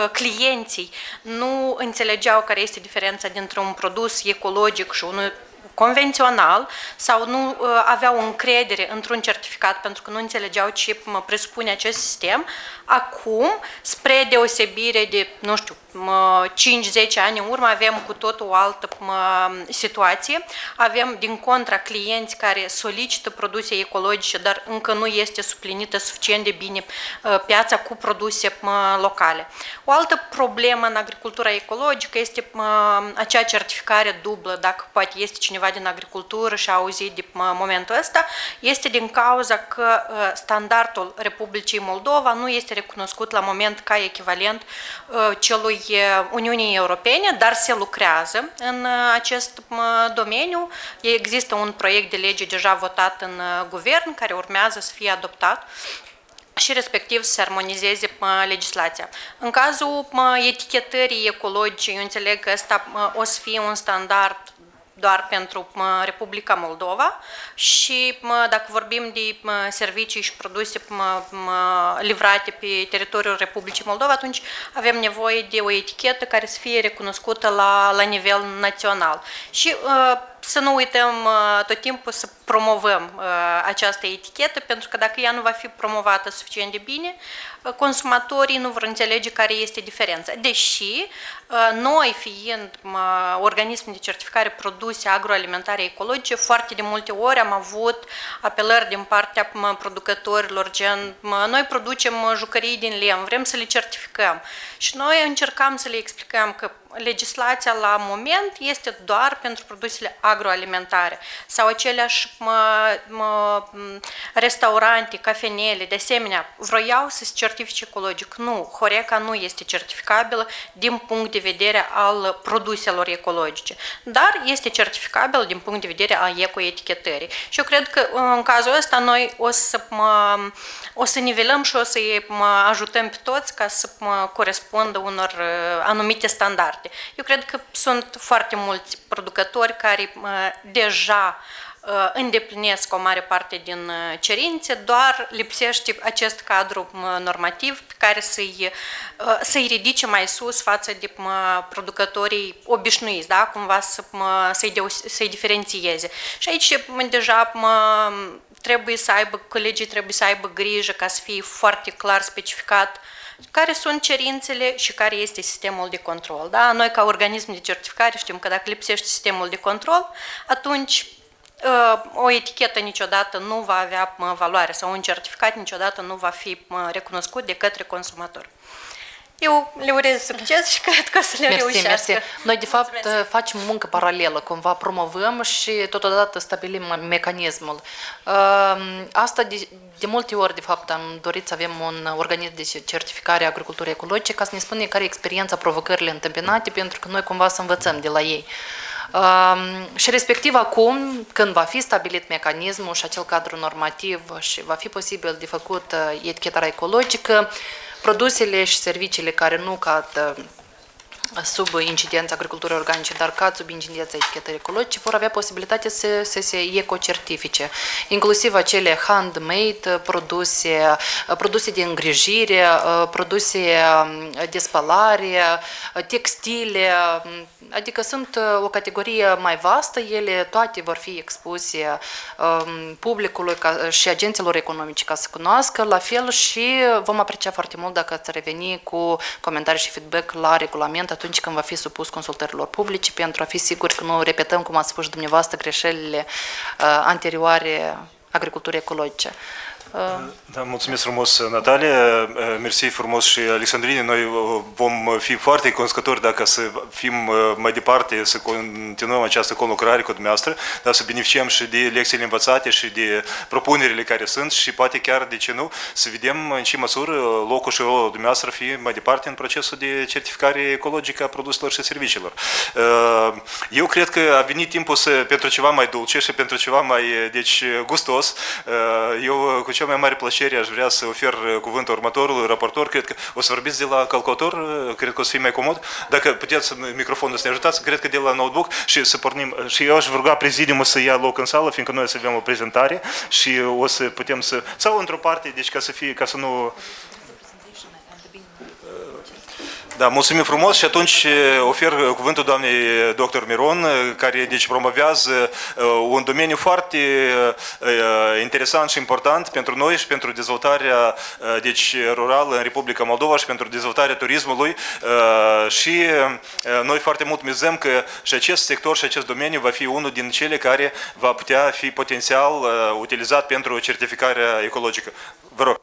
clienții nu înțelegeau care este diferența dintre un produs ecologic și unul convențional sau nu aveau încredere într-un certificat pentru că nu înțelegeau ce presupune acest sistem. Acum, spre deosebire de, nu știu, 5-10 ani în urmă, avem cu totul o altă situație. Avem, din contra, clienți care solicită produse ecologice, dar încă nu este suplinită suficient de bine piața cu produse locale. O altă problemă în agricultura ecologică este acea certificare dublă, dacă poate este cineva din agricultură și a auzit de momentul ăsta, este din cauza că standardul Republicii Moldova nu este recunoscut la moment ca echivalent celui Uniunii Europene, dar se lucrează în acest domeniu. Există un proiect de lege deja votat în guvern care urmează să fie adoptat și respectiv să se armonizeze legislația. În cazul etichetării ecologice, eu înțeleg că ăsta o să fie un standard doar pentru Republica Moldova și dacă vorbim de servicii și produse livrate pe teritoriul Republicii Moldova, atunci avem nevoie de o etichetă care să fie recunoscută la nivel național. Și să nu uităm tot timpul să promovăm această etichetă, pentru că dacă ea nu va fi promovată suficient de bine, consumatorii nu vor înțelege care este diferența. Deși noi, fiind organism de certificare produse agroalimentare ecologice, foarte de multe ori am avut apelări din partea producătorilor, gen noi producem jucării din lemn, vrem să le certificăm. Și noi încercam să le explicăm că legislația la moment este doar pentru produsele agroalimentare sau aceleași restaurante, cafenele, de asemenea, vroiau să se certifice ecologic. Nu, Horeca nu este certificabilă din punct de vedere al produselor ecologice, dar este certificabil din punct de vedere al ecoetichetării. Și eu cred că în cazul ăsta noi o să nivelăm și o să-i ajutăm pe toți ca să corespundă unor anumite standarde. Eu cred că sunt foarte mulți producători care deja îndeplinesc o mare parte din cerințe, doar lipsește acest cadru normativ pe care să-i ridice mai sus față de producătorii obișnuiți, da? Cumva să-i diferențieze. Și aici deja colegii trebuie să aibă grijă ca să fie foarte clar specificat care sunt cerințele și care este sistemul de control. Da? Noi, ca organism de certificare, știm că dacă lipsește sistemul de control, atunci o etichetă niciodată nu va avea valoare sau un certificat niciodată nu va fi recunoscut de către consumator. Eu le urez succes și cred că o să le reușească. Mersi. Noi, de fapt, facem muncă paralelă, cumva promovăm și totodată stabilim mecanismul. Asta de multe ori, de fapt, am dorit să avem un organism de certificare a agriculturii ecologice ca să ne spună care e experiența, provocările întâmpinate, pentru că noi cumva să învățăm de la ei. Și respectiv acum, când va fi stabilit mecanismul și acel cadru normativ și va fi posibil de făcut etichetarea ecologică, produsele și serviciile care nu cad sub incidența agriculturii organice, dar cad sub incidența etichetării ecologice, vor avea posibilitatea să se ecocertifice, inclusiv acele handmade, produse de îngrijire, produse de spălare, textile, adică sunt o categorie mai vastă, ele toate vor fi expuse publicului și agenților economici ca să cunoască, la fel și vom aprecia foarte mult dacă ați reveni cu comentarii și feedback la regulament atunci când va fi supus consultărilor publice, pentru a fi sigur că nu repetăm, cum ați spus dumneavoastră, greșelile anterioare agriculturii ecologice. Da, mulțumesc frumos, Natalia, mersi frumos și Alexandrine. Noi vom fi foarte recunoscători dacă să fim mai departe, să continuăm această conlucrare cu dumneavoastră, dar să beneficiem și de lecțiile învățate și de propunerile care sunt și poate chiar, de ce nu, să vedem în ce măsură locul și rolul dumneavoastră fi mai departe în procesul de certificare ecologică a produselor și serviciilor. Eu cred că a venit timpul pentru ceva mai dulce și pentru ceva mai, gustos. Eu cu cea mai mare plăcere aș vrea să ofer cuvântul următorului raportor. Cred că o să vorbiți de la calculator, cred că o să fie mai comod. Dacă puteți microfonul să ne ajutați, cred că de la notebook și să pornim. Și eu aș ruga prezidiumul să ia loc în sală, fiindcă noi o să avem o prezentare și o să putem să... Sau într-o parte, deci ca să nu... Da, mulțumim frumos și atunci ofer cuvântul doamnei dr. Miron, care deci promovează un domeniu foarte interesant și important pentru noi și pentru dezvoltarea deci rurală în Republica Moldova și pentru dezvoltarea turismului și noi foarte mult mizăm că și acest sector și acest domeniu va fi unul din cele care va putea fi potențial utilizat pentru certificarea ecologică. Vă rog.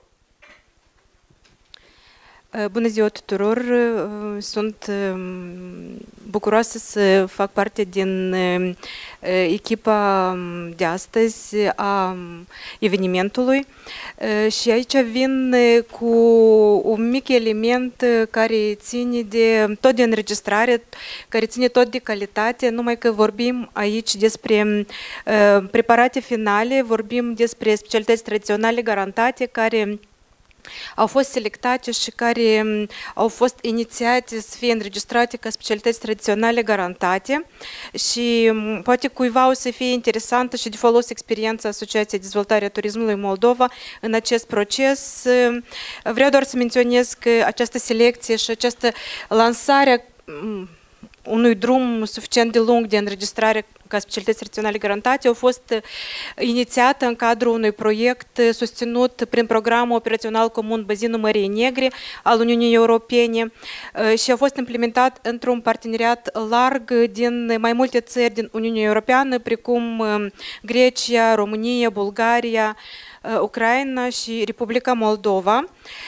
Bună ziua tuturor! Sunt bucuroasă să fac parte din echipa de astăzi a evenimentului și aici vin cu un mic element care ține tot de înregistrare, care ține tot de calitate, numai că vorbim aici despre preparate finale, vorbim despre specialități tradiționale garantate care au fost selectate și care au fost inițiate să fie înregistrate ca specialități tradiționale garantate și poate cuiva o să fie interesantă și de folos experiența Asociației Dezvoltarea Turismului Moldova în acest proces. Vreau doar să menționez că această selecție și această lansare unui drum suficient de lung de înregistrare ca specialități tradiționale garantate au fost inițiată în cadrul unui proiect susținut prin programul operațional comun Bazinul Mării Negre al Uniunii Europene și a fost implementat într-un parteneriat larg din mai multe țări din Uniunea Europeană, precum Grecia, România, Bulgaria, Ucraina și Republica Moldova.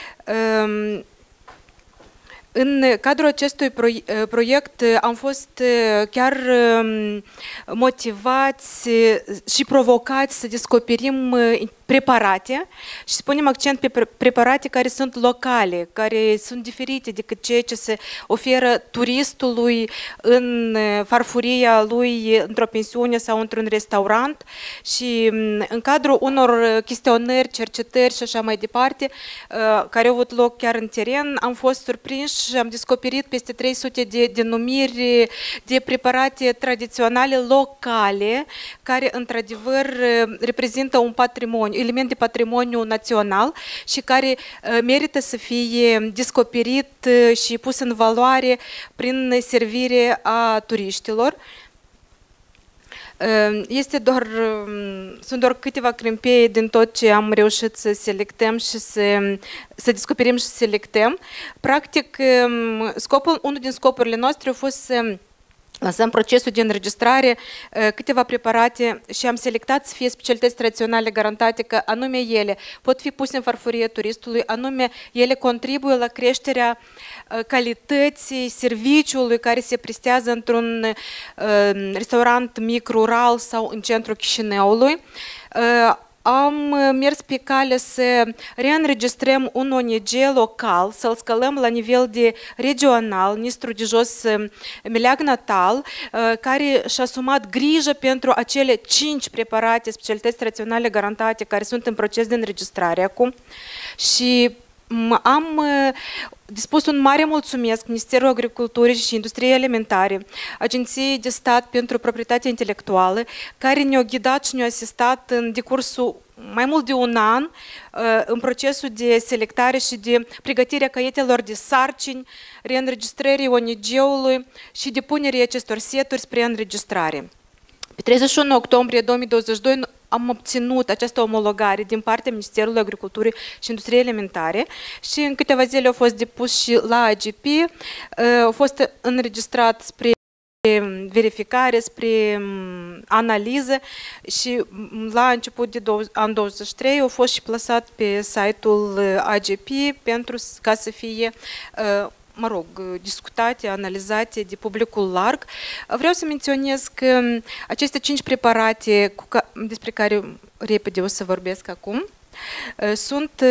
În cadrul acestui proiect am fost chiar motivați și provocați să descoperim preparate și să punem accent pe preparate care sunt locale, care sunt diferite decât ceea ce se oferă turistului în farfuria lui, într-o pensiune sau într-un restaurant și în cadrul unor chestionări, cercetări și așa mai departe, care au avut loc chiar în teren, am fost surprinși și am descoperit peste 300 de denumiri de preparate tradiționale locale, care într-adevăr reprezintă un patrimoniu, element de patrimoniu național și care merită să fie descoperit și pus în valoare prin servire a turiștilor. Sunt doar câteva crimpei din tot ce am reușit să selectăm și să descoperim și să selectăm. Practic, unul din scopurile noastre a fost să lansăm procesul de înregistrare câteva preparate și am selectat să fie specialități tradiționale garantate, că anume ele pot fi puse în farfurie turistului, anume ele contribuie la creșterea calității serviciului care se prestează într-un restaurant mic, rural sau în centrul Chișinăului. Am mers pe cale să reînregistrăm un ONG local, să-l scalăm la nivel de regional, Nistru de Jos Meleag Natal, care și-a asumat grijă pentru acele 5 preparate, specialități tradiționale garantate, care sunt în proces de înregistrare acum. Și am dispus un mare mulțumesc Ministerul Agriculturii și Industriei Alimentare, Agenției de Stat pentru Proprietate Intelectuală, care ne-au ghidat și ne-au asistat în decursul mai mult de un an în procesul de selectare și de pregătirea caietelor de sarcini, reînregistrării ONG-ului și depunerii acestor seturi spre înregistrare. Pe 31 octombrie 2022 am obținut această omologare din partea Ministerului Agriculturii și Industriei Alimentare și în câteva zile au fost depus și la AGP, au fost înregistrat spre verificare, spre analiză și la început de an 2023 au fost și plasat pe site-ul AGP ca să fie discutate, analizate de publicul larg. Vreau să menționez că aceste 5 preparate despre care repede o să vorbesc acum sunt,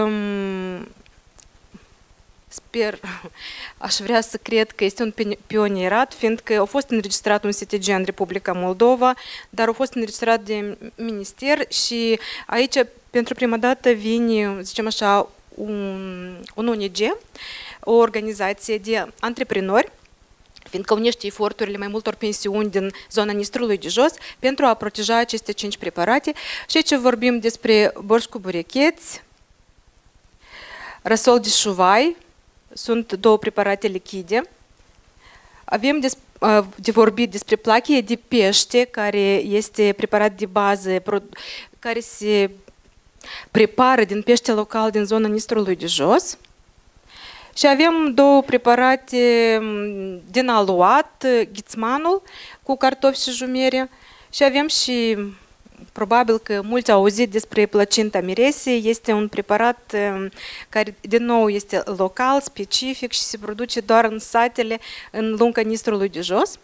aș vrea să cred că este un pionierat, fiindcă au fost înregistrat un STG în Republica Moldova, dar au fost înregistrat de minister și aici pentru prima dată vine, zicem așa, un ONG, o organizație de antreprenori, fiindcă unește eforturile mai multor pensiuni din zona Nistrului de Jos pentru a proteja aceste 5 preparate. Și aici vorbim despre borș cu burecheți, răsol de șuvai, sunt 2 preparate lichide. Avem de vorbit despre plachie de pește, care este preparat de bază, care se prepară din pește local din zona Nistrului de Jos. Și avem 2 preparate din aluat, ghițmanul cu cartofi și jumere. Și avem și, probabil că mulți au auzit despre plăcinta miresei, este un preparat care din nou este local, specific și se produce doar în satele în lunga Nistrului de Jos.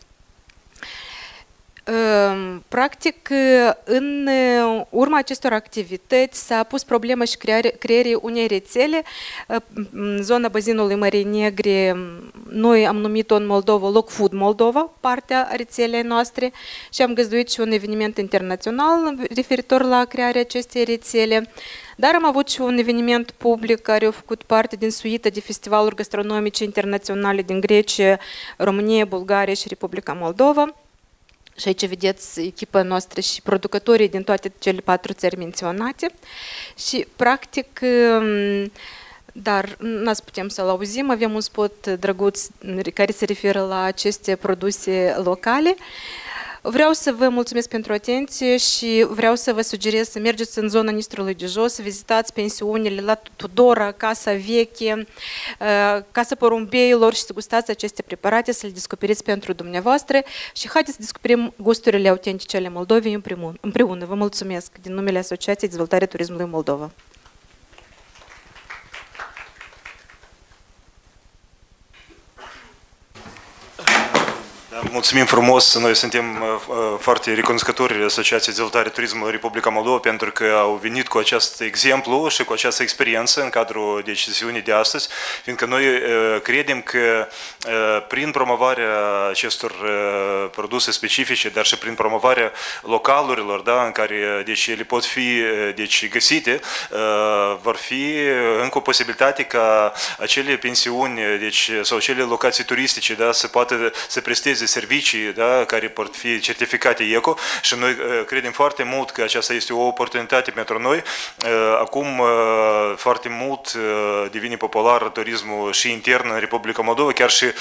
Practic, în urma acestor activități s-a pus problema și creării unei rețele în zona bazinului Mării Negre. Noi am numit-o în Moldova Loc Food Moldova, partea rețelei noastre, și am găzduit și un eveniment internațional referitor la crearea acestei rețele. Dar am avut și un eveniment public care a făcut parte din suită de festivaluri gastronomice internaționale din Grecia, România, Bulgaria și Republica Moldova. Și aici vedeți echipa noastră și producătorii din toate cele 4 țări menționate. Și, practic, dar n-ați putem să-l auzim, avem un spot drăguț care se referă la aceste produse locale. Vreau să vă mulțumesc pentru atenție și vreau să vă sugerez să mergeți în zona Nistrului de Jos, să vizitați pensiunile la Tudora, Casa Veche, Casa Porumbeilor și să gustați aceste preparate, să le descoperiți pentru dumneavoastră și haideți să descoperim gusturile autentice ale Moldovei împreună. Vă mulțumesc din numele Asociației Dezvoltare Turismului Moldova. Mulțumim frumos, noi suntem foarte recunoscători Asociației Dezvoltare Turismului Republica Moldova pentru că au venit cu acest exemplu și cu această experiență în cadrul sesiunii de astăzi, fiindcă noi credem că prin promovarea acestor produse specifice, dar și prin promovarea localurilor, da, în care ele pot fi găsite, vor fi încă o posibilitate ca acele pensiuni sau acele locații turistice, da, să poată să presteze servicii, da, care pot fi certificate ECO și noi credem foarte mult că aceasta este o oportunitate pentru noi. Acum foarte mult devine popular turismul și intern în Republica Moldova, chiar și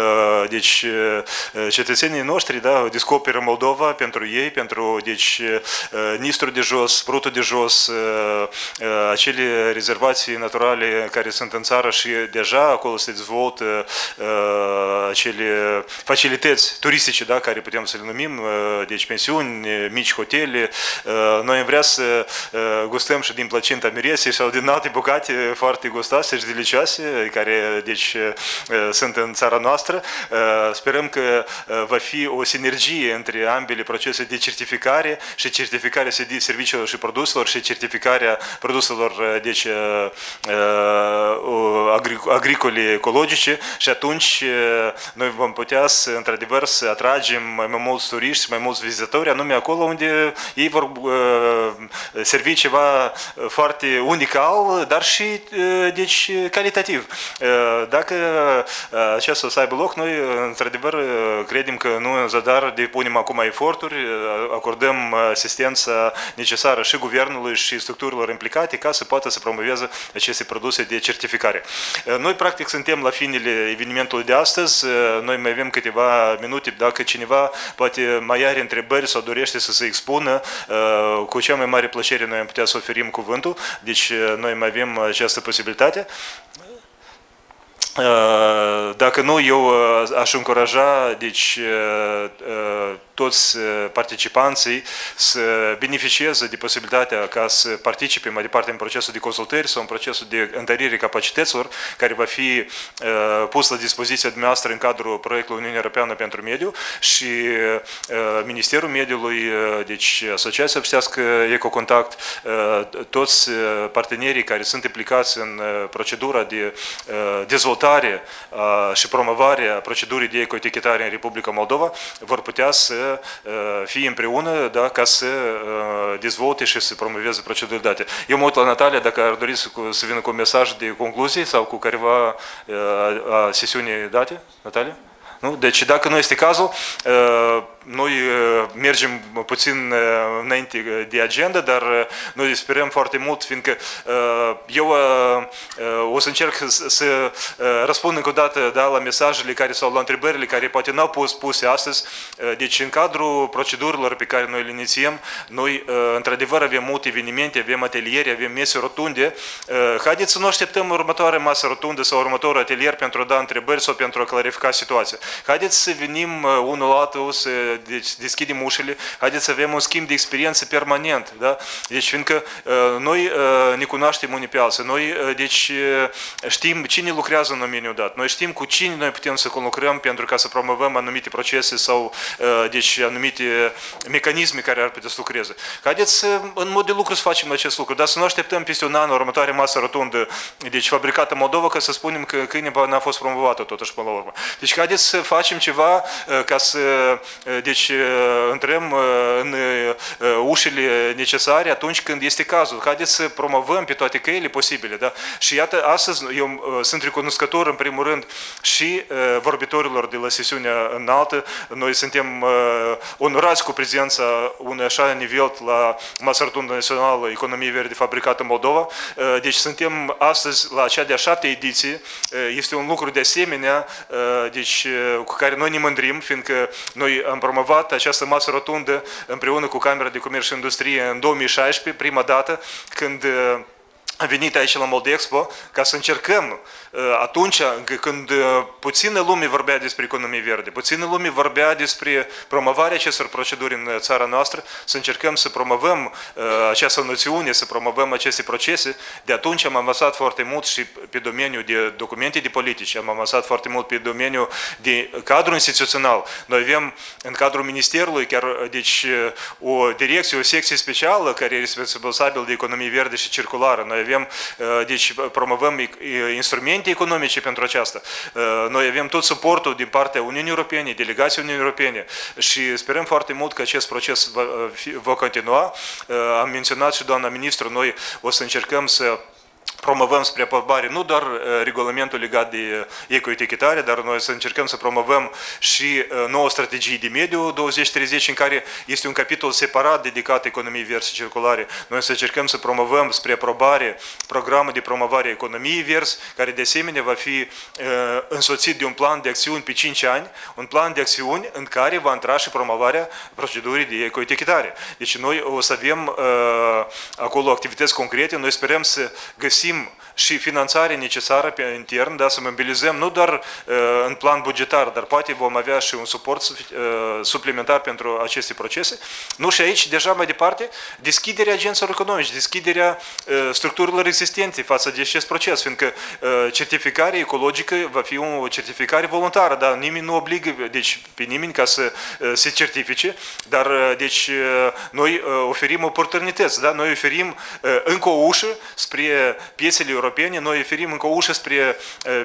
cetățenii noștri, da, descoperă Moldova pentru ei, pentru Nistru de Jos, Prutul de Jos, acele rezervații naturale care sunt în țară și deja acolo se dezvoltă acele facilități turistice, da, care putem să le numim, pensiuni, mici hotele. Noi am vrea să gustăm și din plăcinta miresei sau din alte bucate foarte gustoase și delicioase, care sunt în țara noastră. Sperăm că va fi o sinergie între ambele procese de certificare și certificarea serviciilor și produselor și certificarea produselor agricole ecologice și atunci noi vom putea să, într-adevăr, să atragem mai mulți turiști, mai mulți vizitatori, anume acolo unde ei vor servi ceva foarte unical, dar și calitativ. Dacă acesta o să aibă loc, noi, într-adevăr, credem că nu în zadar depunem acum eforturi, acordăm asistența necesară și guvernului și structurilor implicate ca să poată să promoveze aceste produse de certificare. Noi, practic, suntem la finele evenimentului de astăzi. Noi mai avem câteva minute. Dacă cineva poate mai are întrebări sau dorește să se expună, cu cea mai mare plăcere noi am putea să oferim cuvântul. Deci noi mai avem această posibilitate. Dacă nu, eu aș încuraja toți participanții să beneficieze de posibilitatea ca să participe mai departe în procesul de consultări sau în procesul de întărire capacităților care va fi pus la dispoziția dumneavoastră în cadrul proiectului Uniunea Europeană pentru Mediu și Ministerul Mediului, Asociația Obștească Ecocontact, toți partenerii care sunt implicați în procedura de dezvoltare și promovare a procedurii de ecoetichetare în Republica Moldova vor putea să fie împreună, da, ca să dezvolte și să promoveze procedurile date. Eu mă uit la Natalia dacă ar dori să vină cu un mesaj de concluzie sau cu careva sesiuni date. Natalia? Nu? Deci dacă nu este cazul, noi mergem puțin înainte de agenda, dar noi sperăm foarte mult, fiindcă eu o să încerc să răspund încă o dată la mesajele care sau la întrebările care poate n-au fost puse astăzi. Deci în cadrul procedurilor pe care noi le inițiem, noi într-adevăr avem multe evenimente, avem ateliere, avem mese rotunde. Haideți să nu așteptăm următoarea masă rotundă sau următorul atelier pentru a da întrebări sau pentru a clarifica situația. Haideți să venim unul la altul, să deschidem ușile, haideți să avem un schimb de experiență permanent. Da? Deci, fiindcă noi ne cunoaștem unii pe alții, noi deci, știm cine lucrează în domeniul dat, noi știm cu cine noi putem să conlucrăm pentru ca să promovăm anumite procese sau deci, anumite mecanisme care ar putea să lucreze. Haideți în mod de lucru să facem acest lucru, dar să nu așteptăm peste un an următoare masă rotundă, deci fabricată în Moldova, ca să spunem că câineva n-a fost promovată totuși până la urmă. Deci haideți să facem ceva ca să deci, intrăm în ușile necesare atunci când este cazul. Haideți să promovăm pe toate căile posibile. Da? Și iată, astăzi eu sunt recunoscător în primul rând și vorbitorilor de la sesiunea înaltă. Noi suntem onorați cu prezența unui așa nivel la Masa Rotundă Națională Economie Verde Fabricată în Moldova. Deci suntem astăzi la cea de-a 7-a ediție. Este un lucru de asemenea deci, cu care noi ne mândrim, fiindcă noi am promovat această masă rotundă împreună cu Camera de Comerț și Industrie în 2016, prima dată când am venit aici la Moldexpo ca să încercăm atunci când puțină lume vorbea despre economie verde, puțină lume vorbea despre promovarea acestor proceduri în țara noastră, să încercăm să promovăm această noțiune, să promovăm aceste procese. De atunci am avansat foarte mult și pe domeniul de documente de politici, am avansat foarte mult pe domeniul de cadru instituțional. Noi avem în cadrul Ministerului chiar deci, o direcție, o secție specială care este responsabilă de economie verde și circulară. Noi avem, deci promovăm instrumente economice pentru aceasta. Noi avem tot suportul din partea Uniunii Europene, delegației Uniunii Europene și sperăm foarte mult că acest proces va continua. Am menționat și doamna ministru, noi o să încercăm să promovăm spre aprobare nu doar regulamentul legat de ecoetichetare, dar noi să încercăm să promovăm și noua strategie de mediu 2030, în care este un capitol separat dedicat economiei verzi și circulare. Noi să încercăm să promovăm spre aprobare programul de promovare a economiei verzi, care de asemenea va fi însoțit de un plan de acțiuni pe 5 ani, un plan de acțiuni în care va intra și promovarea procedurii de ecoetichetare. Deci noi o să avem acolo activități concrete, noi sperăm să găsim și finanțare necesară pe intern, da, să mobilizăm nu doar în plan bugetar, dar poate vom avea și un suport suplimentar pentru aceste procese. Nu, și aici, deja mai departe, deschiderea agenților economice, deschiderea structurilor existente față de acest proces, fiindcă certificarea ecologică va fi o certificare voluntară, da, nimeni nu obligă deci, pe nimeni ca să se certifice, dar deci, noi oferim oportunități, da, noi oferim încă o ușă spre piețele europene, noi oferim încă o ușă spre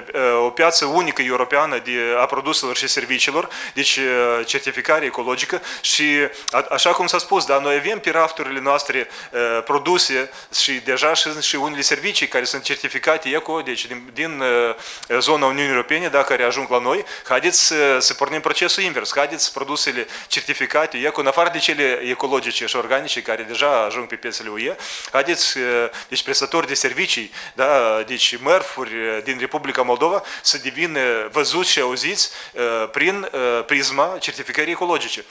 o piață unică europeană a produselor și serviciilor, deci certificare ecologică și așa cum s-a spus, da, noi avem pe rafturile noastre produse și deja și unele servicii care sunt certificate eco, deci din zona Uniunii Europene, da, care ajung la noi. Haideți să pornim procesul invers, haideți produsele certificate eco, în afară de cele ecologice și organice care deja ajung pe piețele UE, haideți, deci prestatori de servicii, da, deci mărfuri din Republica Moldova să devină văzuți și auziți prin prisma certificării ecologice.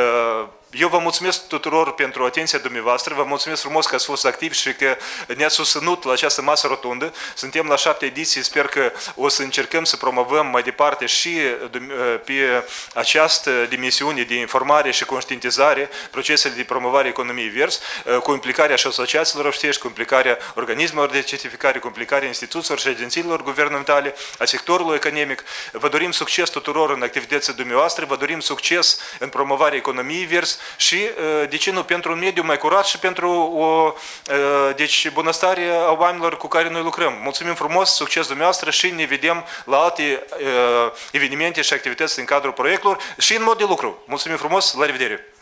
Eu vă mulțumesc tuturor pentru atenția dumneavoastră, vă mulțumesc frumos că ați fost activi și că ne-ați susținut la această masă rotundă. Suntem la 7 ediții, sper că o să încercăm să promovăm mai departe și pe această dimensiune de informare și conștientizare, procesele de promovare economiei verzi, cu implicarea și asociațiilor obștești, cu implicarea organismelor de certificare, cu implicarea instituțiilor și agențiilor guvernamentale, a sectorului economic. Vă dorim succes tuturor în activitățile dumneavoastră, vă dorim succes în promovarea economiei verzi și, de ce nu, pentru un mediu mai curat și pentru o deci, bunăstare a oamenilor cu care noi lucrăm. Mulțumim frumos, succes dumneavoastră și ne vedem la alte evenimente și activități în cadrul proiectelor și în mod de lucru. Mulțumim frumos, la revedere!